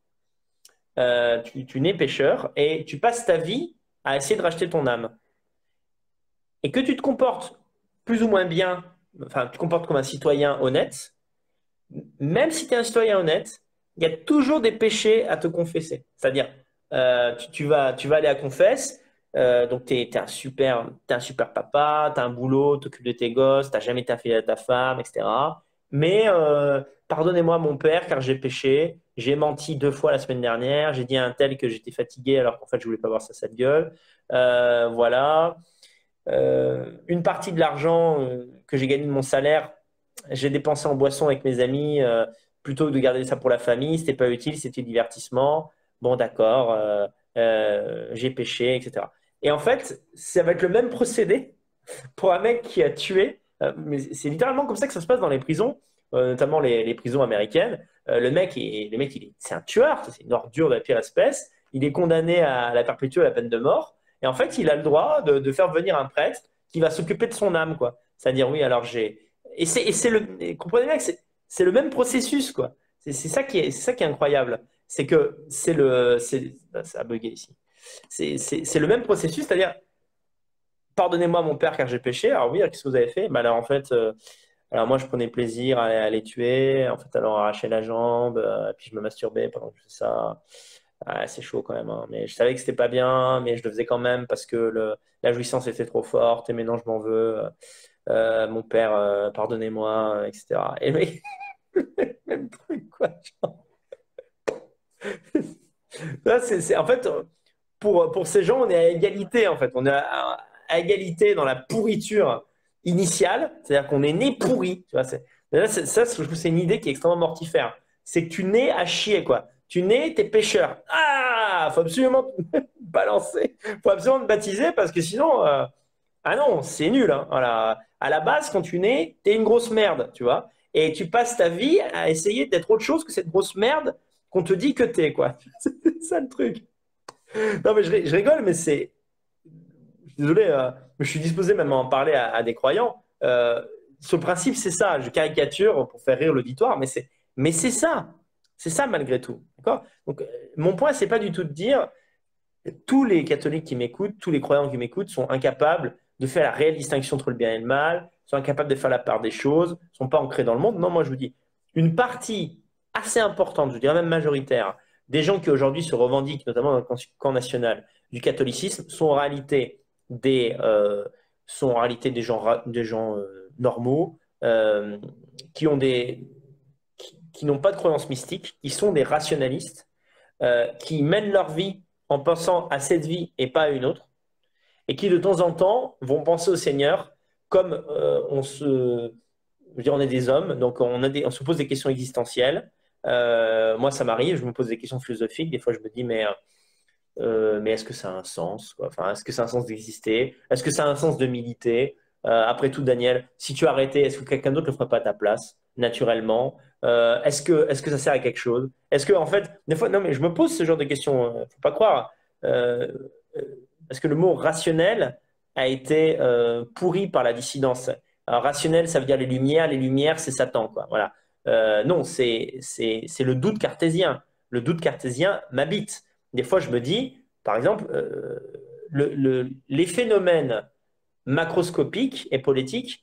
Tu nais pécheur et tu passes ta vie à essayer de racheter ton âme. Et que tu te comportes plus ou moins bien, enfin, tu te comportes comme un citoyen honnête, même si tu es un citoyen honnête, il y a toujours des péchés à te confesser. C'est-à-dire, tu vas aller à confesse, donc tu es, un super papa, tu as un boulot, tu t'occupes de tes gosses, tu n'as jamais été fidèle à ta femme, etc. Mais pardonnez-moi mon père car j'ai péché, j'ai menti 2 fois la semaine dernière, j'ai dit à un tel que j'étais fatigué alors qu'en fait je voulais pas voir sa sale gueule. Voilà. Une partie de l'argent que j'ai gagné de mon salaire, j'ai dépensé en boisson avec mes amis plutôt que de garder ça pour la famille. C'était pas utile, c'était du divertissement. Bon, d'accord, j'ai péché, etc. Et en fait, ça va être le même procédé pour un mec qui a tué. Mais c'est littéralement comme ça que ça se passe dans les prisons, notamment les prisons américaines. C'est un tueur, c'est une ordure de la pire espèce. Il est condamné à la perpétuelle, à la peine de mort. Et en fait, il a le droit de faire venir un prêtre qui va s'occuper de son âme, quoi. C'est-à-dire, oui, alors j'ai. Comprenez bien que c'est le même processus, quoi. C'est ça qui est incroyable. C'est que c'est le. Ça a bugué ici. C'est le même processus, c'est-à-dire, pardonnez-moi mon père car j'ai péché. Alors oui, qu'est-ce que vous avez fait? Bah, alors en fait, alors moi je prenais plaisir à les tuer, en fait, alors arracher la jambe, puis je me masturbais pendant que je faisais ça. Ah, c'est chaud quand même, hein. Mais je savais que c'était pas bien, mais je le faisais quand même parce que la jouissance était trop forte et maintenant je m'en veux. Mon père, pardonnez-moi, etc. Et mais, même truc, quoi. Là, en fait, pour ces gens, on est à égalité, en fait. On est à égalité dans la pourriture initiale, c'est-à-dire qu'on est né pourri. Tu vois, ça, je trouve que c'est une idée qui est extrêmement mortifère. C'est que tu nais à chier, quoi. Tu nais, t'es pécheur. Ah, faut absolument te balancer, faut absolument te baptiser parce que sinon, ah non, c'est nul, hein. Voilà. À la base, quand tu nais, t'es une grosse merde, tu vois. Et tu passes ta vie à essayer d'être autre chose que cette grosse merde qu'on te dit que t'es, quoi. C'est ça le truc. Non, mais je rigole, mais je suis désolé, mais je suis disposé même à en parler à des croyants. Ce principe, c'est ça. Je caricature pour faire rire l'auditoire, mais c'est ça. C'est ça malgré tout. D'accord? Donc, mon point, c'est pas du tout de dire tous les catholiques qui m'écoutent, tous les croyants qui m'écoutent sont incapables de faire la réelle distinction entre le bien et le mal, sont incapables de faire la part des choses, ne sont pas ancrés dans le monde. Non, moi je vous dis, une partie assez importante, je dirais même majoritaire, des gens qui aujourd'hui se revendiquent, notamment dans le camp national du catholicisme, des, euh, sont en réalité des gens normaux, qui ont qui n'ont pas de croyances mystiques, qui sont des rationalistes, qui mènent leur vie en pensant à cette vie et pas à une autre, et qui de temps en temps vont penser au Seigneur comme je veux dire, on est des hommes, donc on se pose des questions existentielles. Moi, ça m'arrive, je me pose des questions philosophiques. Des fois, je me dis, mais est-ce que ça a un sens, quoi? Enfin, est-ce que ça a un sens d'exister? Est-ce que ça a un sens de militer? Après tout, Daniel, si tu arrêtais, est-ce que quelqu'un d'autre ne le ferait pas à ta place, naturellement? Est-ce que ça sert à quelque chose? Est-ce que, en fait, des fois, non, mais je me pose ce genre de questions. Faut pas croire. Euh, Est-ce que le mot rationnel a été pourri par la dissidence? Alors, rationnel, ça veut dire les lumières, c'est Satan, quoi. Voilà. Non, c'est le doute cartésien. Le doute cartésien m'habite. Des fois, je me dis, par exemple, les phénomènes macroscopiques et politiques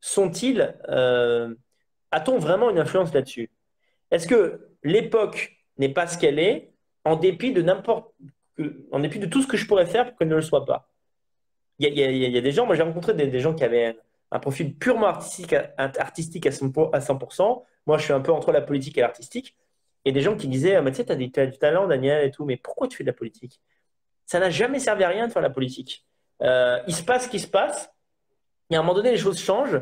sont-ils, a-t-on vraiment une influence là-dessus? Est-ce que l'époque n'est pas ce qu'elle est, en dépit de en dépit de tout ce que je pourrais faire pour qu'elle ne le soit pas. Il y a des gens, moi j'ai rencontré des gens qui avaient un profil purement artistique à 100%. Moi, je suis un peu entre la politique et l'artistique. Et des gens qui disaient, ah, mais tu sais, t'as du talent, Daniel, et tout, mais pourquoi tu fais de la politique? Ça n'a jamais servi à rien de faire de la politique. Il se passe ce qui se passe. Et à un moment donné, les choses changent.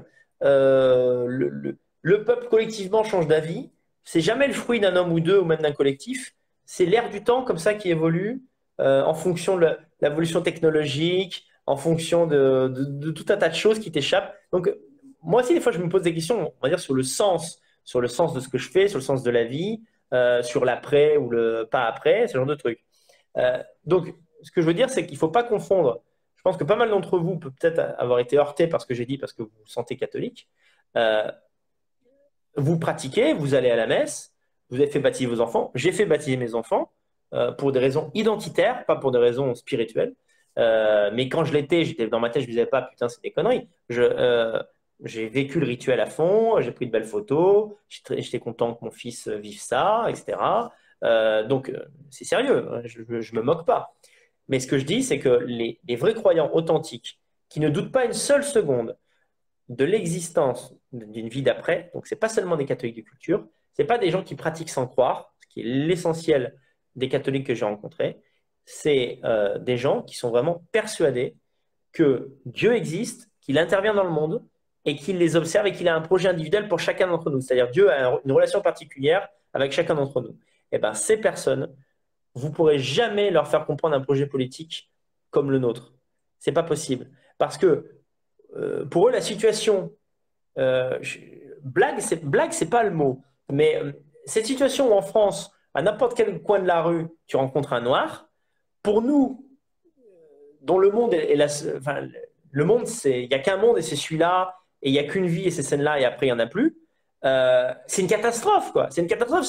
Le peuple collectivement change d'avis. C'est jamais le fruit d'un homme ou deux ou même d'un collectif. C'est l'air du temps comme ça qui évolue en fonction de l'évolution technologique, en fonction de tout un tas de choses qui t'échappent. Donc, moi aussi, des fois, je me pose des questions, on va dire, sur le sens de ce que je fais, sur le sens de la vie, sur l'après ou le pas après, ce genre de trucs. Donc, ce que je veux dire, c'est qu'il ne faut pas confondre. Je pense que pas mal d'entre vous peut peut-être avoir été heurtés par ce que j'ai dit parce que vous vous sentez catholique. Euh, vous pratiquez, vous allez à la messe, vous avez fait baptiser vos enfants. J'ai fait baptiser mes enfants pour des raisons identitaires, pas pour des raisons spirituelles. Mais quand je l'étais, j'étais dans ma tête, je ne me disais pas, putain, c'est des conneries. J'ai vécu le rituel à fond, j'ai pris de belles photos, j'étais content que mon fils vive ça, etc. Donc, c'est sérieux, hein, je ne me moque pas. Mais ce que je dis, c'est que les vrais croyants authentiques, qui ne doutent pas une seule seconde de l'existence d'une vie d'après, donc c'est pas seulement des catholiques de culture, c'est pas des gens qui pratiquent sans croire, ce qui est l'essentiel des catholiques que j'ai rencontrés, c'est des gens qui sont vraiment persuadés que Dieu existe, qu'il intervient dans le monde et qu'il les observe et qu'il a un projet individuel pour chacun d'entre nous. C'est-à-dire Dieu a une relation particulière avec chacun d'entre nous. Et bien ces personnes, vous ne pourrez jamais leur faire comprendre un projet politique comme le nôtre. C'est pas possible. Parce que pour eux, la situation, euh, je- blague, c'est pas le mot, mais cette situation où en France, à n'importe quel coin de la rue, tu rencontres un noir, pour nous, dont le monde enfin, le monde, il n'y a qu'un monde et c'est celui-là, et il n'y a qu'une vie et c'est celle-là, et après il n'y en a plus. C'est une catastrophe, quoi. C'est une catastrophe.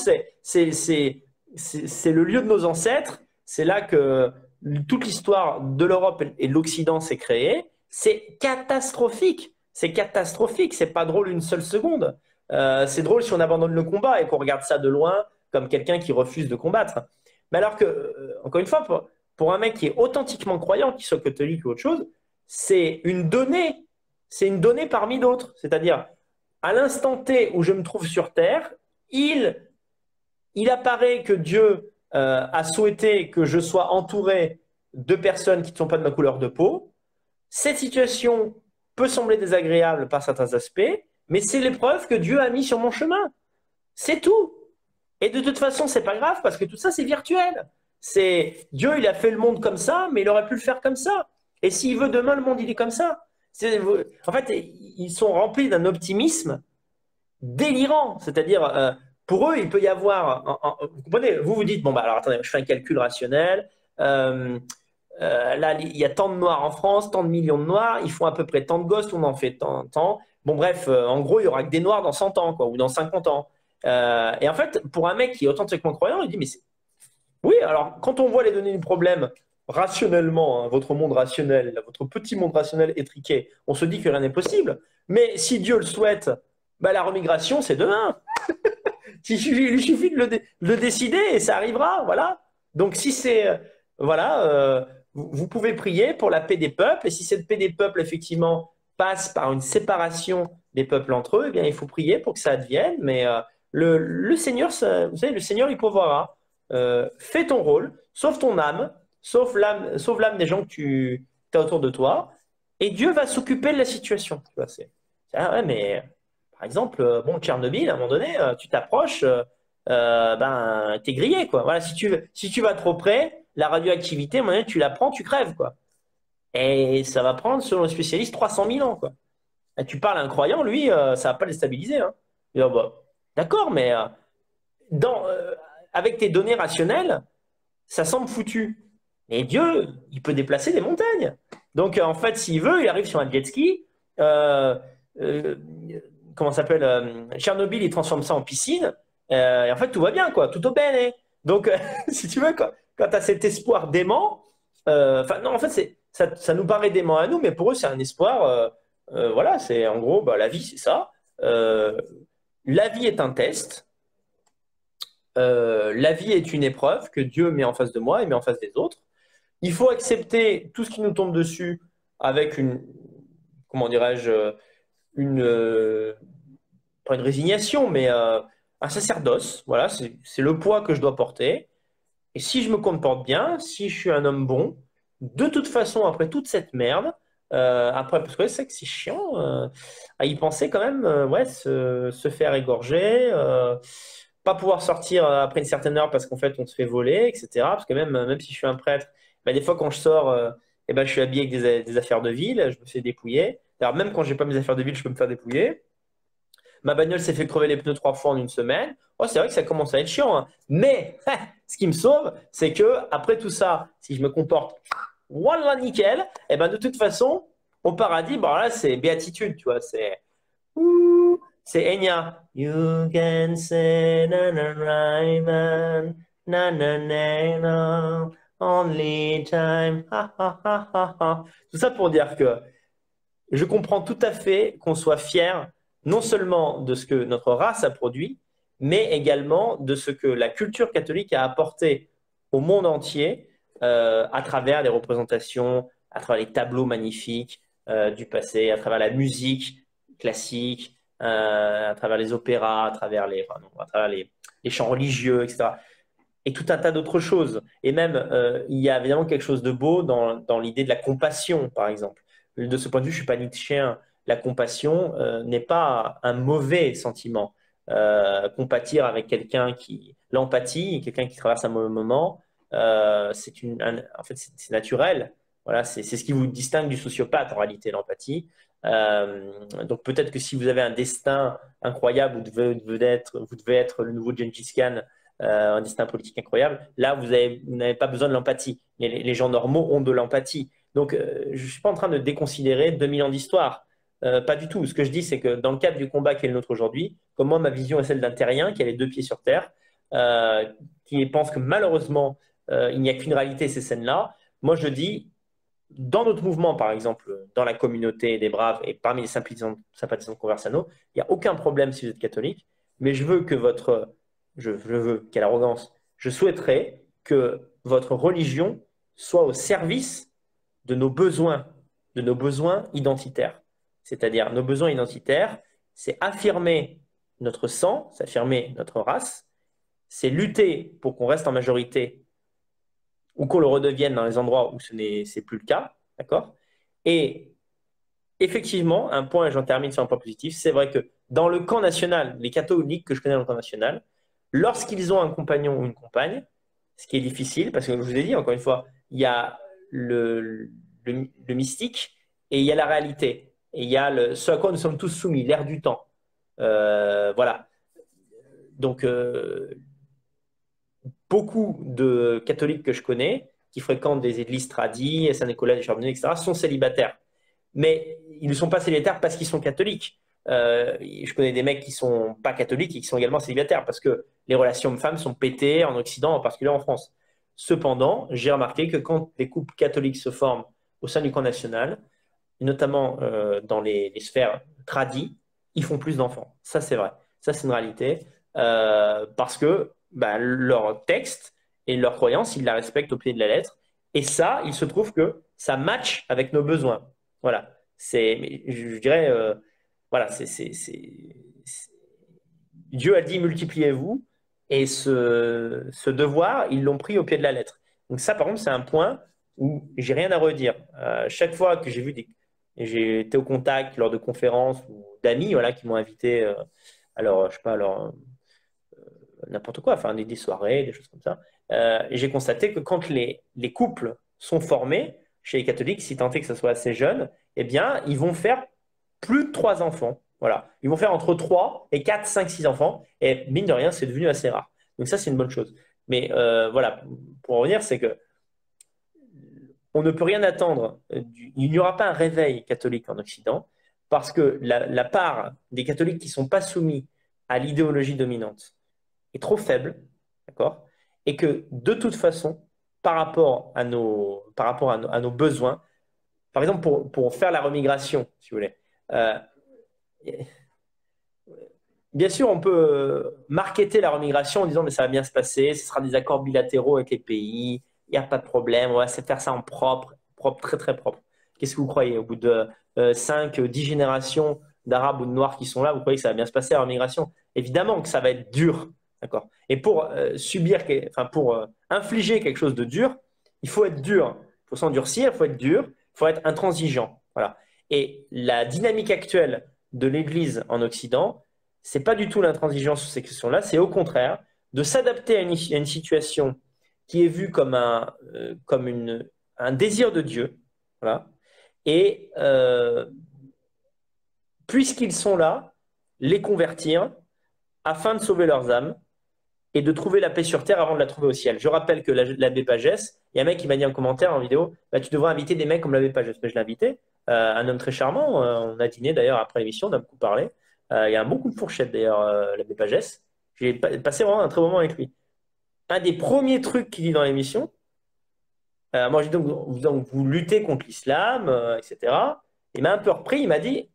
C'est le lieu de nos ancêtres. C'est là que toute l'histoire de l'Europe et de l'Occident s'est créée. C'est catastrophique. C'est catastrophique. C'est pas drôle une seule seconde. C'est drôle si on abandonne le combat et qu'on regarde ça de loin comme quelqu'un qui refuse de combattre. Mais alors que, encore une fois, pour un mec qui est authentiquement croyant, qu'il soit catholique ou autre chose, c'est une donnée. C'est une donnée parmi d'autres. C'est-à-dire, à l'instant T où je me trouve sur Terre, il apparaît que Dieu a souhaité que je sois entouré de personnes qui ne sont pas de ma couleur de peau. Cette situation peut sembler désagréable par certains aspects, mais c'est l'épreuve que Dieu a mis sur mon chemin. C'est tout. Et de toute façon, c'est pas grave parce que tout ça, c'est virtuel. C'est Dieu, il a fait le monde comme ça, mais il aurait pu le faire comme ça. Et s'il veut demain, le monde, il est comme ça. En fait, ils sont remplis d'un optimisme délirant. C'est-à-dire, pour eux, il peut y avoir. Vous comprenez, vous vous dites, bon, bah alors attendez, je fais un calcul rationnel. Euh, là, il y a tant de noirs en France, tant de millions de noirs, ils font à peu près tant de gosses, on en fait tant. Bon, bref, en gros, il y aura que des noirs dans 100 ans, quoi, ou dans 50 ans. Et en fait, pour un mec qui est authentiquement croyant, il dit, mais oui, alors quand on voit les données du problème rationnellement, hein, votre monde rationnel, là, votre petit monde rationnel étriqué, on se dit que rien n'est possible. Mais si Dieu le souhaite, bah, la remigration, c'est demain. Il lui suffit de le décider et ça arrivera. Voilà. Donc, si c'est. Voilà, vous pouvez prier pour la paix des peuples. Et si cette paix des peuples, effectivement, passe par une séparation des peuples entre eux, eh bien, il faut prier pour que ça advienne. Mais le Seigneur, vous savez, le Seigneur, il pourvoira. Fais ton rôle, sauve ton âme, sauve l'âme des gens que tu as autour de toi. Et Dieu va s'occuper de la situation. Tu vois, ouais, mais. Par exemple, bon, Tchernobyl, à un moment donné, tu t'approches, ben, t'es grillé, quoi. Voilà, si tu vas trop près, la radioactivité, à un moment donné, tu la prends, tu crèves, quoi. Et ça va prendre, selon les spécialistes, 300 000 ans, quoi. Et tu parles à un croyant, lui, ça va pas le déstabiliser, hein. Il va, bah, d'accord, mais dans, euh, avec tes données rationnelles, ça semble foutu. Mais Dieu, il peut déplacer des montagnes. Donc, en fait, s'il veut, il arrive sur un jet ski. Euh, euh, comment ça s'appelle Tchernobyl, il transforme ça en piscine. Et en fait, tout va bien, quoi. Tout au bene. Donc, si tu veux, quand tu as cet espoir dément, enfin, non, en fait, ça nous paraît dément à nous, mais pour eux, c'est un espoir. Voilà, c'est en gros, bah, la vie, c'est ça. La vie est un test. la vie est une épreuve que Dieu met en face de moi et met en face des autres. Il faut accepter tout ce qui nous tombe dessus avec une, comment dirais-je, une, pas une résignation, mais un sacerdoce. Voilà, c'est le poids que je dois porter. Et si je me comporte bien, si je suis un homme bon, de toute façon, après toute cette merde, après, parce que c'est que c'est chiant à y penser quand même, ouais, se faire égorger, pas pouvoir sortir après une certaine heure parce qu'en fait, on se fait voler, etc. Parce que même si je suis un prêtre, bah, des fois, quand je sors, ben, je suis habillé avec des affaires de ville, je me fais dépouiller. Alors, même quand j'ai pas mes affaires de ville, je peux me faire dépouiller. Ma bagnole s'est fait crever les pneus 3 fois en une semaine. Oh, c'est vrai que ça commence à être chiant, hein. Mais ce qui me sauve, c'est que après tout ça, si je me comporte voilà nickel, et ben de toute façon, au paradis, bon là c'est béatitude, tu vois, c'est Enya. You can say na na na na only time. Ha, ha, ha, ha, ha. Tout ça pour dire que je comprends tout à fait qu'on soit fier non seulement de ce que notre race a produit, mais également de ce que la culture catholique a apporté au monde entier à travers les représentations, à travers les tableaux magnifiques du passé, à travers la musique classique, à travers les opéras, à travers les chants religieux, etc. Et tout un tas d'autres choses. Et même, il y a évidemment quelque chose de beau dans l'idée de la compassion, par exemple. De ce point de vue, je ne suis pas nietzschéen. La compassion n'est pas un mauvais sentiment. Compatir avec quelqu'un qui... L'empathie, quelqu'un qui traverse un mauvais moment, en fait, c'est naturel. Voilà, c'est ce qui vous distingue du sociopathe, en réalité, l'empathie. Donc peut-être que si vous avez un destin incroyable, vous devez être le nouveau Gengis Khan, un destin politique incroyable. Là, vous n'avez pas besoin de l'empathie. Les gens normaux ont de l'empathie. Donc, je ne suis pas en train de déconsidérer 2000 ans d'histoire. Pas du tout. Ce que je dis, c'est que dans le cadre du combat qui est le nôtre aujourd'hui, comme moi, ma vision est celle d'un terrien qui a les deux pieds sur terre, euh, qui pense que malheureusement, il n'y a qu'une réalité, ces scènes-là. Moi, je dis, dans notre mouvement, par exemple, dans la communauté des Braves et parmi les sympathisants de Conversano, il n'y a aucun problème si vous êtes catholique, mais je veux que je veux, quelle arrogance, je souhaiterais que votre religion soit au service de nos besoins identitaires. C'est-à-dire, nos besoins identitaires, c'est affirmer notre sang, c'est affirmer notre race, c'est lutter pour qu'on reste en majorité ou qu'on le redevienne dans les endroits où c'est plus le cas, d'accord? Et effectivement, un point, et j'en termine sur un point positif, c'est vrai que dans le camp national, les catholiques que je connais dans le camp national, lorsqu'ils ont un compagnon ou une compagne, ce qui est difficile, parce que je vous ai dit, encore une fois, il y a le mystique et il y a la réalité. Et il y a ce à quoi nous sommes tous soumis, l'air du temps. Voilà. Donc, beaucoup de catholiques que je connais, qui fréquentent des églises tradies, Saint-Nicolas des Charbonniers, etc., sont célibataires. Mais ils ne sont pas célibataires parce qu'ils sont catholiques. Je connais des mecs qui sont pas catholiques et qui sont également célibataires parce que les relations hommes-femmes sont pétées en Occident, en particulier en France. Cependant, j'ai remarqué que quand des couples catholiques se forment au sein du camp national, notamment dans les sphères tradies, ils font plus d'enfants. Ça, c'est vrai. Ça, c'est une réalité. Parce que bah, leur texte et leur croyance, ils la respectent au pied de la lettre. Et ça, il se trouve que ça match avec nos besoins. Voilà. Je dirais, voilà, Dieu a dit multipliez-vous. Et ce devoir, ils l'ont pris au pied de la lettre. Donc ça, par contre, c'est un point où j'ai rien à redire. Chaque fois que j'ai été au contact lors de conférences ou d'amis, voilà, qui m'ont invité, alors, je sais pas, alors, n'importe quoi, enfin, des soirées, des choses comme ça, j'ai constaté que quand les couples sont formés chez les catholiques, si tant est que ce soit assez jeune, eh bien, ils vont faire plus de 3 enfants. Voilà. Ils vont faire entre 3 et 4, 5, 6 enfants. Et mine de rien, c'est devenu assez rare. Donc ça, c'est une bonne chose. Mais voilà, pour en revenir, c'est que on ne peut rien attendre. Il n'y aura pas un réveil catholique en Occident parce que la part des catholiques qui ne sont pas soumis à l'idéologie dominante est trop faible, d'accord? Et que de toute façon, par rapport à nos besoins, par exemple pour faire la remigration, si vous voulez, il bien sûr, on peut marketer la remigration en disant mais ça va bien se passer, ce sera des accords bilatéraux avec les pays, il n'y a pas de problème, on va faire ça en propre, propre, très très propre. Qu'est-ce que vous croyez? Au bout de 5, 10 générations d'Arabes ou de Noirs qui sont là, vous croyez que ça va bien se passer la remigration? Évidemment que ça va être dur, d'accord? Et pour infliger quelque chose de dur, il faut être dur, il faut s'endurcir, il faut être dur, il faut être intransigeant. Voilà. Et la dynamique actuelle de l'Église en Occident, c'est pas du tout l'intransigeance sur ces questions-là, c'est au contraire de s'adapter à une situation qui est vue comme un désir de Dieu, voilà. Et puisqu'ils sont là, les convertir afin de sauver leurs âmes et de trouver la paix sur terre avant de la trouver au ciel. Je rappelle que l'abbé Pagès, il y a un mec qui m'a dit en commentaire en vidéo, bah, tu devrais inviter des mecs comme l'abbé Pagès. Mais je l'ai invité, un homme très charmant, on a dîné d'ailleurs après l'émission, on a beaucoup parlé. Il y a un bon coup de fourchette d'ailleurs, l'abbé Pagès. J'ai passé vraiment un très bon moment avec lui. Un des premiers trucs qu'il dit dans l'émission, moi je dis donc vous luttez contre l'islam, etc. Il m'a un peu repris, il m'a dit,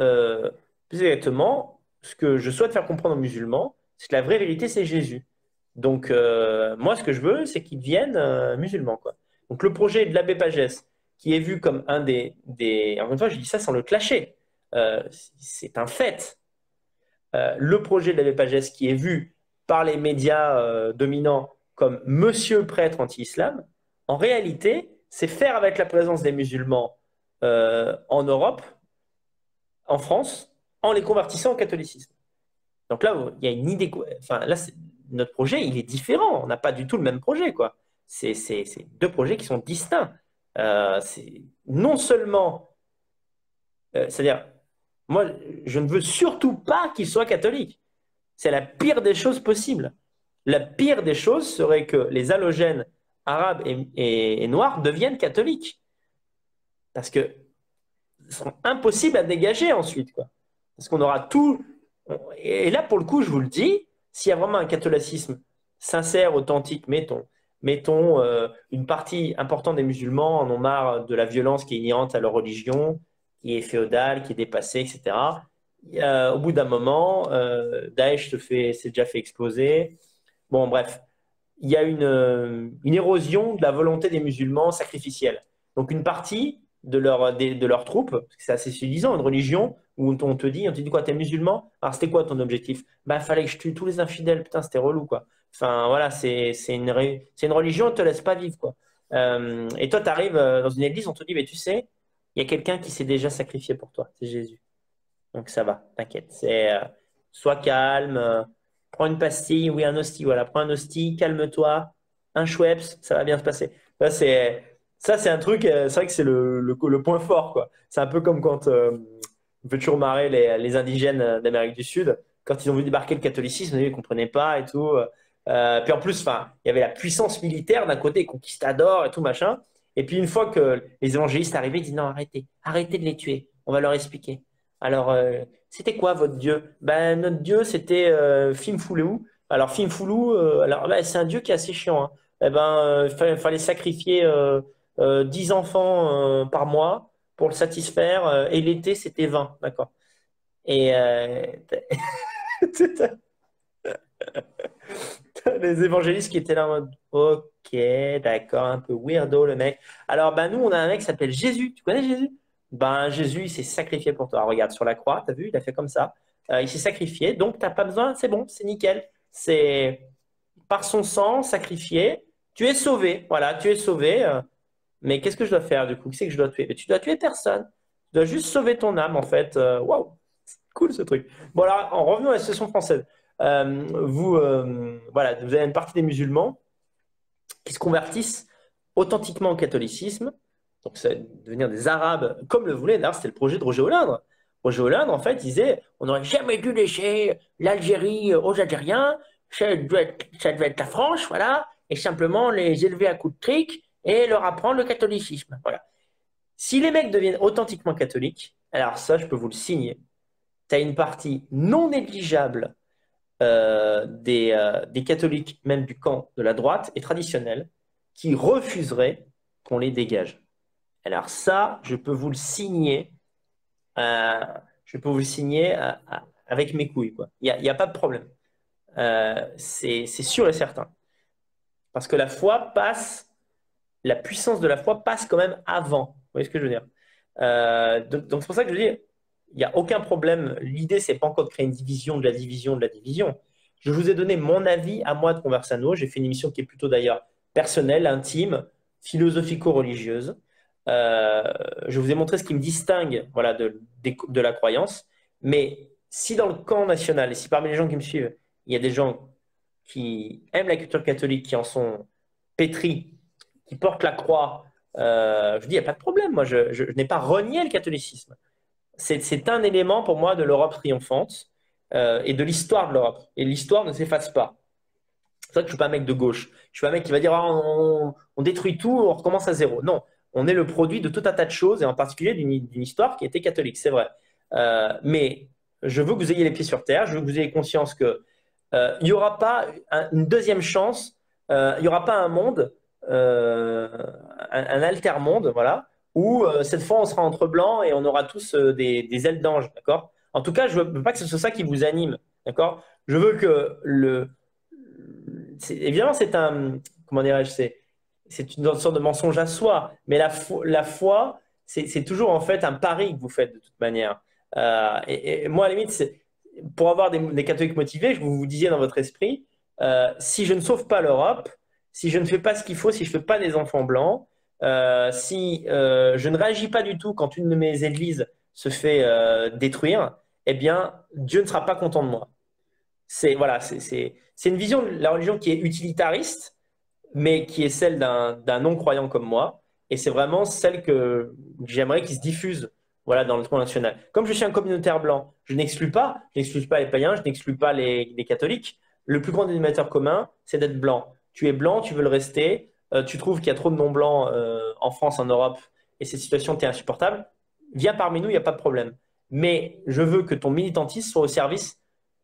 plus exactement, ce que je souhaite faire comprendre aux musulmans, c'est que la vraie vérité, c'est Jésus. Donc, moi, ce que je veux, c'est qu'ils deviennent musulmans, quoi. Donc, le projet de l'abbé Pagès, qui est vu comme un encore une fois, je dis ça sans le clasher, c'est un fait. Le projet de l'abbé Pagès, qui est vu par les médias dominants comme monsieur prêtre anti-islam, en réalité, c'est faire avec la présence des musulmans en Europe, en France, en les convertissant au catholicisme. Donc là, il y a une idée. Enfin, là, notre projet, il est différent. On n'a pas du tout le même projet, quoi. C'est deux projets qui sont distincts. C'est non seulement, c'est-à-dire, moi, je ne veux surtout pas qu'il soit catholique. C'est la pire des choses possibles. La pire des choses serait que les halogènes arabes et noirs deviennent catholiques. Parce que sont impossibles à dégager ensuite, quoi. Parce qu'on aura tout. Et là, pour le coup, je vous le dis, s'il y a vraiment un catholicisme sincère, authentique, mettons une partie importante des musulmans en ont marre de la violence qui est inhérente à leur religion, qui est féodale, qui est dépassée, etc. Au bout d'un moment, Daesh s'est déjà fait exploser. Bon, bref, il y a une érosion de la volonté des musulmans sacrificielle. Donc une partie de leurs troupes, parce que c'est assez séduisant, une religion où on te dit quoi, t'es musulman? Alors c'était quoi ton objectif? Bah fallait que je tue tous les infidèles, putain c'était relou quoi. Enfin voilà, c'est une religion, on te laisse pas vivre quoi. Et toi tu arrives dans une église, on te dit, mais tu sais, il y a quelqu'un qui s'est déjà sacrifié pour toi, c'est Jésus. Donc ça va, t'inquiète. Sois calme, prends une pastille, oui, un hostie, voilà, prends un hostie, calme-toi, un Schweppes, ça va bien se passer. Ça, c'est un truc, c'est vrai que c'est le point fort, quoi. C'est un peu comme quand, on fait toujours marrer les indigènes d'Amérique du Sud, quand ils ont vu débarquer le catholicisme, ils ne comprenaient pas et tout. Puis en plus, enfin, il y avait la puissance militaire d'un côté, conquistador et tout machin. Et puis une fois que les évangélistes arrivaient, ils disent non, arrêtez, arrêtez de les tuer, on va leur expliquer. Alors, c'était quoi votre dieu? Ben, notre dieu, c'était Fimfoulou. Alors, Fimfoulou, ben, c'est un dieu qui est assez chiant, hein. Eh ben, fallait sacrifier 10 enfants par mois pour le satisfaire. Et l'été, c'était 20, d'accord. Et les évangélistes qui étaient là en mode, ok, d'accord, un peu weirdo le mec. Alors, ben, nous, on a un mec qui s'appelle Jésus. Tu connais Jésus? Ben, Jésus, il s'est sacrifié pour toi. Regarde sur la croix, t'as vu, il a fait comme ça. Il s'est sacrifié, donc t'as pas besoin, c'est bon, c'est nickel. C'est par son sang sacrifié, tu es sauvé. Voilà, tu es sauvé. Mais qu'est-ce que je dois faire du coup? Qui c'est que je dois tuer? Mais tu dois tuer personne. Tu dois juste sauver ton âme, en fait. Waouh, c'est cool ce truc. Bon, alors, en revenant à la situation française, voilà, vous avez une partie des musulmans qui se convertissent authentiquement au catholicisme. Donc, c'est devenir des Arabes comme le voulait. D'ailleurs, c'était le projet de Roger Hollande. Roger Hollande, en fait, il disait on n'aurait jamais dû laisser l'Algérie aux Algériens. Ça devait être la France, voilà. Et simplement les élever à coups de trick et leur apprendre le catholicisme. Voilà. Si les mecs deviennent authentiquement catholiques, alors ça, je peux vous le signer. Tu as une partie non négligeable des catholiques, même du camp de la droite et traditionnelle, qui refuseraient qu'on les dégage. Alors ça, je peux vous le signer. Je peux vous le signer avec mes couilles, quoi. Il y a pas de problème. C'est sûr et certain. Parce que la puissance de la foi passe quand même avant. Vous voyez ce que je veux dire? Donc c'est pour ça que je dis, il n'y a aucun problème. L'idée, c'est pas encore de créer une division de la division de la division. Je vous ai donné mon avis à moi de Conversano. J'ai fait une émission qui est plutôt d'ailleurs personnelle, intime, philosophico-religieuse. Je vous ai montré ce qui me distingue, voilà, de la croyance. Mais si dans le camp national, et si parmi les gens qui me suivent, il y a des gens qui aiment la culture catholique, qui en sont pétris, qui portent la croix, je dis, il n'y a pas de problème. Moi, je n'ai pas renié le catholicisme. C'est un élément pour moi de l'Europe triomphante et de l'histoire de l'Europe. Et l'histoire ne s'efface pas. C'est vrai que je ne suis pas un mec de gauche. Je suis pas un mec qui va dire ah, on détruit tout, on recommence à zéro. Non, on est le produit de tout un tas de choses et en particulier d'une histoire qui était catholique, c'est vrai. Mais je veux que vous ayez les pieds sur terre, je veux que vous ayez conscience que il n'y aura pas une deuxième chance, il n'y aura pas un monde, un alter-monde, voilà, où cette fois on sera entre blancs et on aura tous des ailes d'ange, d'accord? En tout cas, je ne veux pas que ce soit ça qui vous anime, d'accord? Je veux que évidemment, c'est un, comment dirais-je, c'est une sorte de mensonge à soi, mais la foi, c'est toujours en fait un pari que vous faites de toute manière. Et moi, à la limite, pour avoir des catholiques motivés, je vous disiez dans votre esprit, si je ne sauve pas l'Europe, si je ne fais pas ce qu'il faut, si je ne fais pas des enfants blancs, si je ne réagis pas du tout quand une de mes églises se fait détruire, eh bien, Dieu ne sera pas content de moi. Voilà, c'est une vision de la religion qui est utilitariste, mais qui est celle d'un non-croyant comme moi. Et c'est vraiment celle que j'aimerais qu'il se diffuse, voilà, dans le tronc national. Comme je suis un communautaire blanc, je n'exclus pas les païens, je n'exclus pas les catholiques. Le plus grand dénominateur commun, c'est d'être blanc. Tu es blanc, tu veux le rester, tu trouves qu'il y a trop de non-blancs en France, en Europe, et cette situation t'est insupportable. Viens parmi nous, il n'y a pas de problème. Mais je veux que ton militantisme soit au service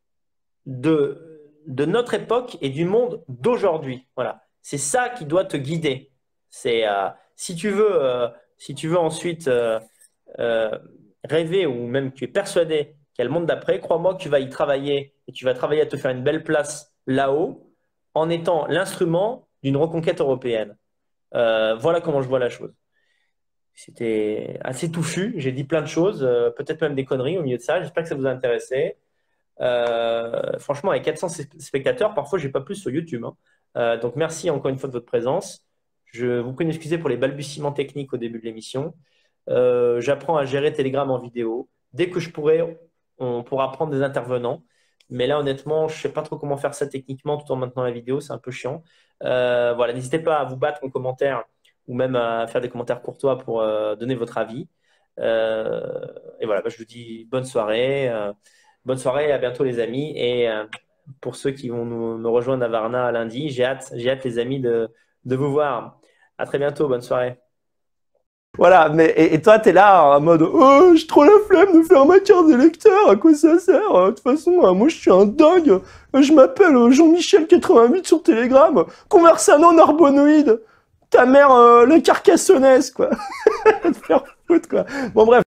de notre époque et du monde d'aujourd'hui. Voilà. C'est ça qui doit te guider. Si tu veux ensuite rêver ou même tu es persuadé qu'il y a le monde d'après, crois-moi que tu vas y travailler et tu vas travailler à te faire une belle place là-haut en étant l'instrument d'une reconquête européenne. Voilà comment je vois la chose. C'était assez touffu. J'ai dit plein de choses, peut-être même des conneries au milieu de ça. J'espère que ça vous a intéressé. Franchement, avec 400 spectateurs, parfois, j'ai pas plus sur YouTube, hein. Donc, merci encore une fois de votre présence. Je vous prie d'excuser pour les balbutiements techniques au début de l'émission. J'apprends à gérer Telegram en vidéo. Dès que je pourrai, on pourra prendre des intervenants. Mais là, honnêtement, je sais pas trop comment faire ça techniquement tout en maintenant la vidéo. C'est un peu chiant. Voilà, n'hésitez pas à vous battre en commentaire ou même à faire des commentaires courtois pour donner votre avis. Et voilà, je vous dis bonne soirée. Bonne soirée, à bientôt les amis. Et pour ceux qui vont me rejoindre à Varna lundi, j'ai hâte les amis de vous voir. À très bientôt, bonne soirée. Voilà, mais et toi, t'es là en mode oh, j'ai trop la flemme de faire ma carte d'électeur, à quoi ça sert? De toute façon, moi je suis un dingue, je m'appelle Jean-Michel88 sur Telegram, Conversano Narbonoïde, ta mère la carcassonnaise, quoi. Te faire foutre, quoi. Bon, bref.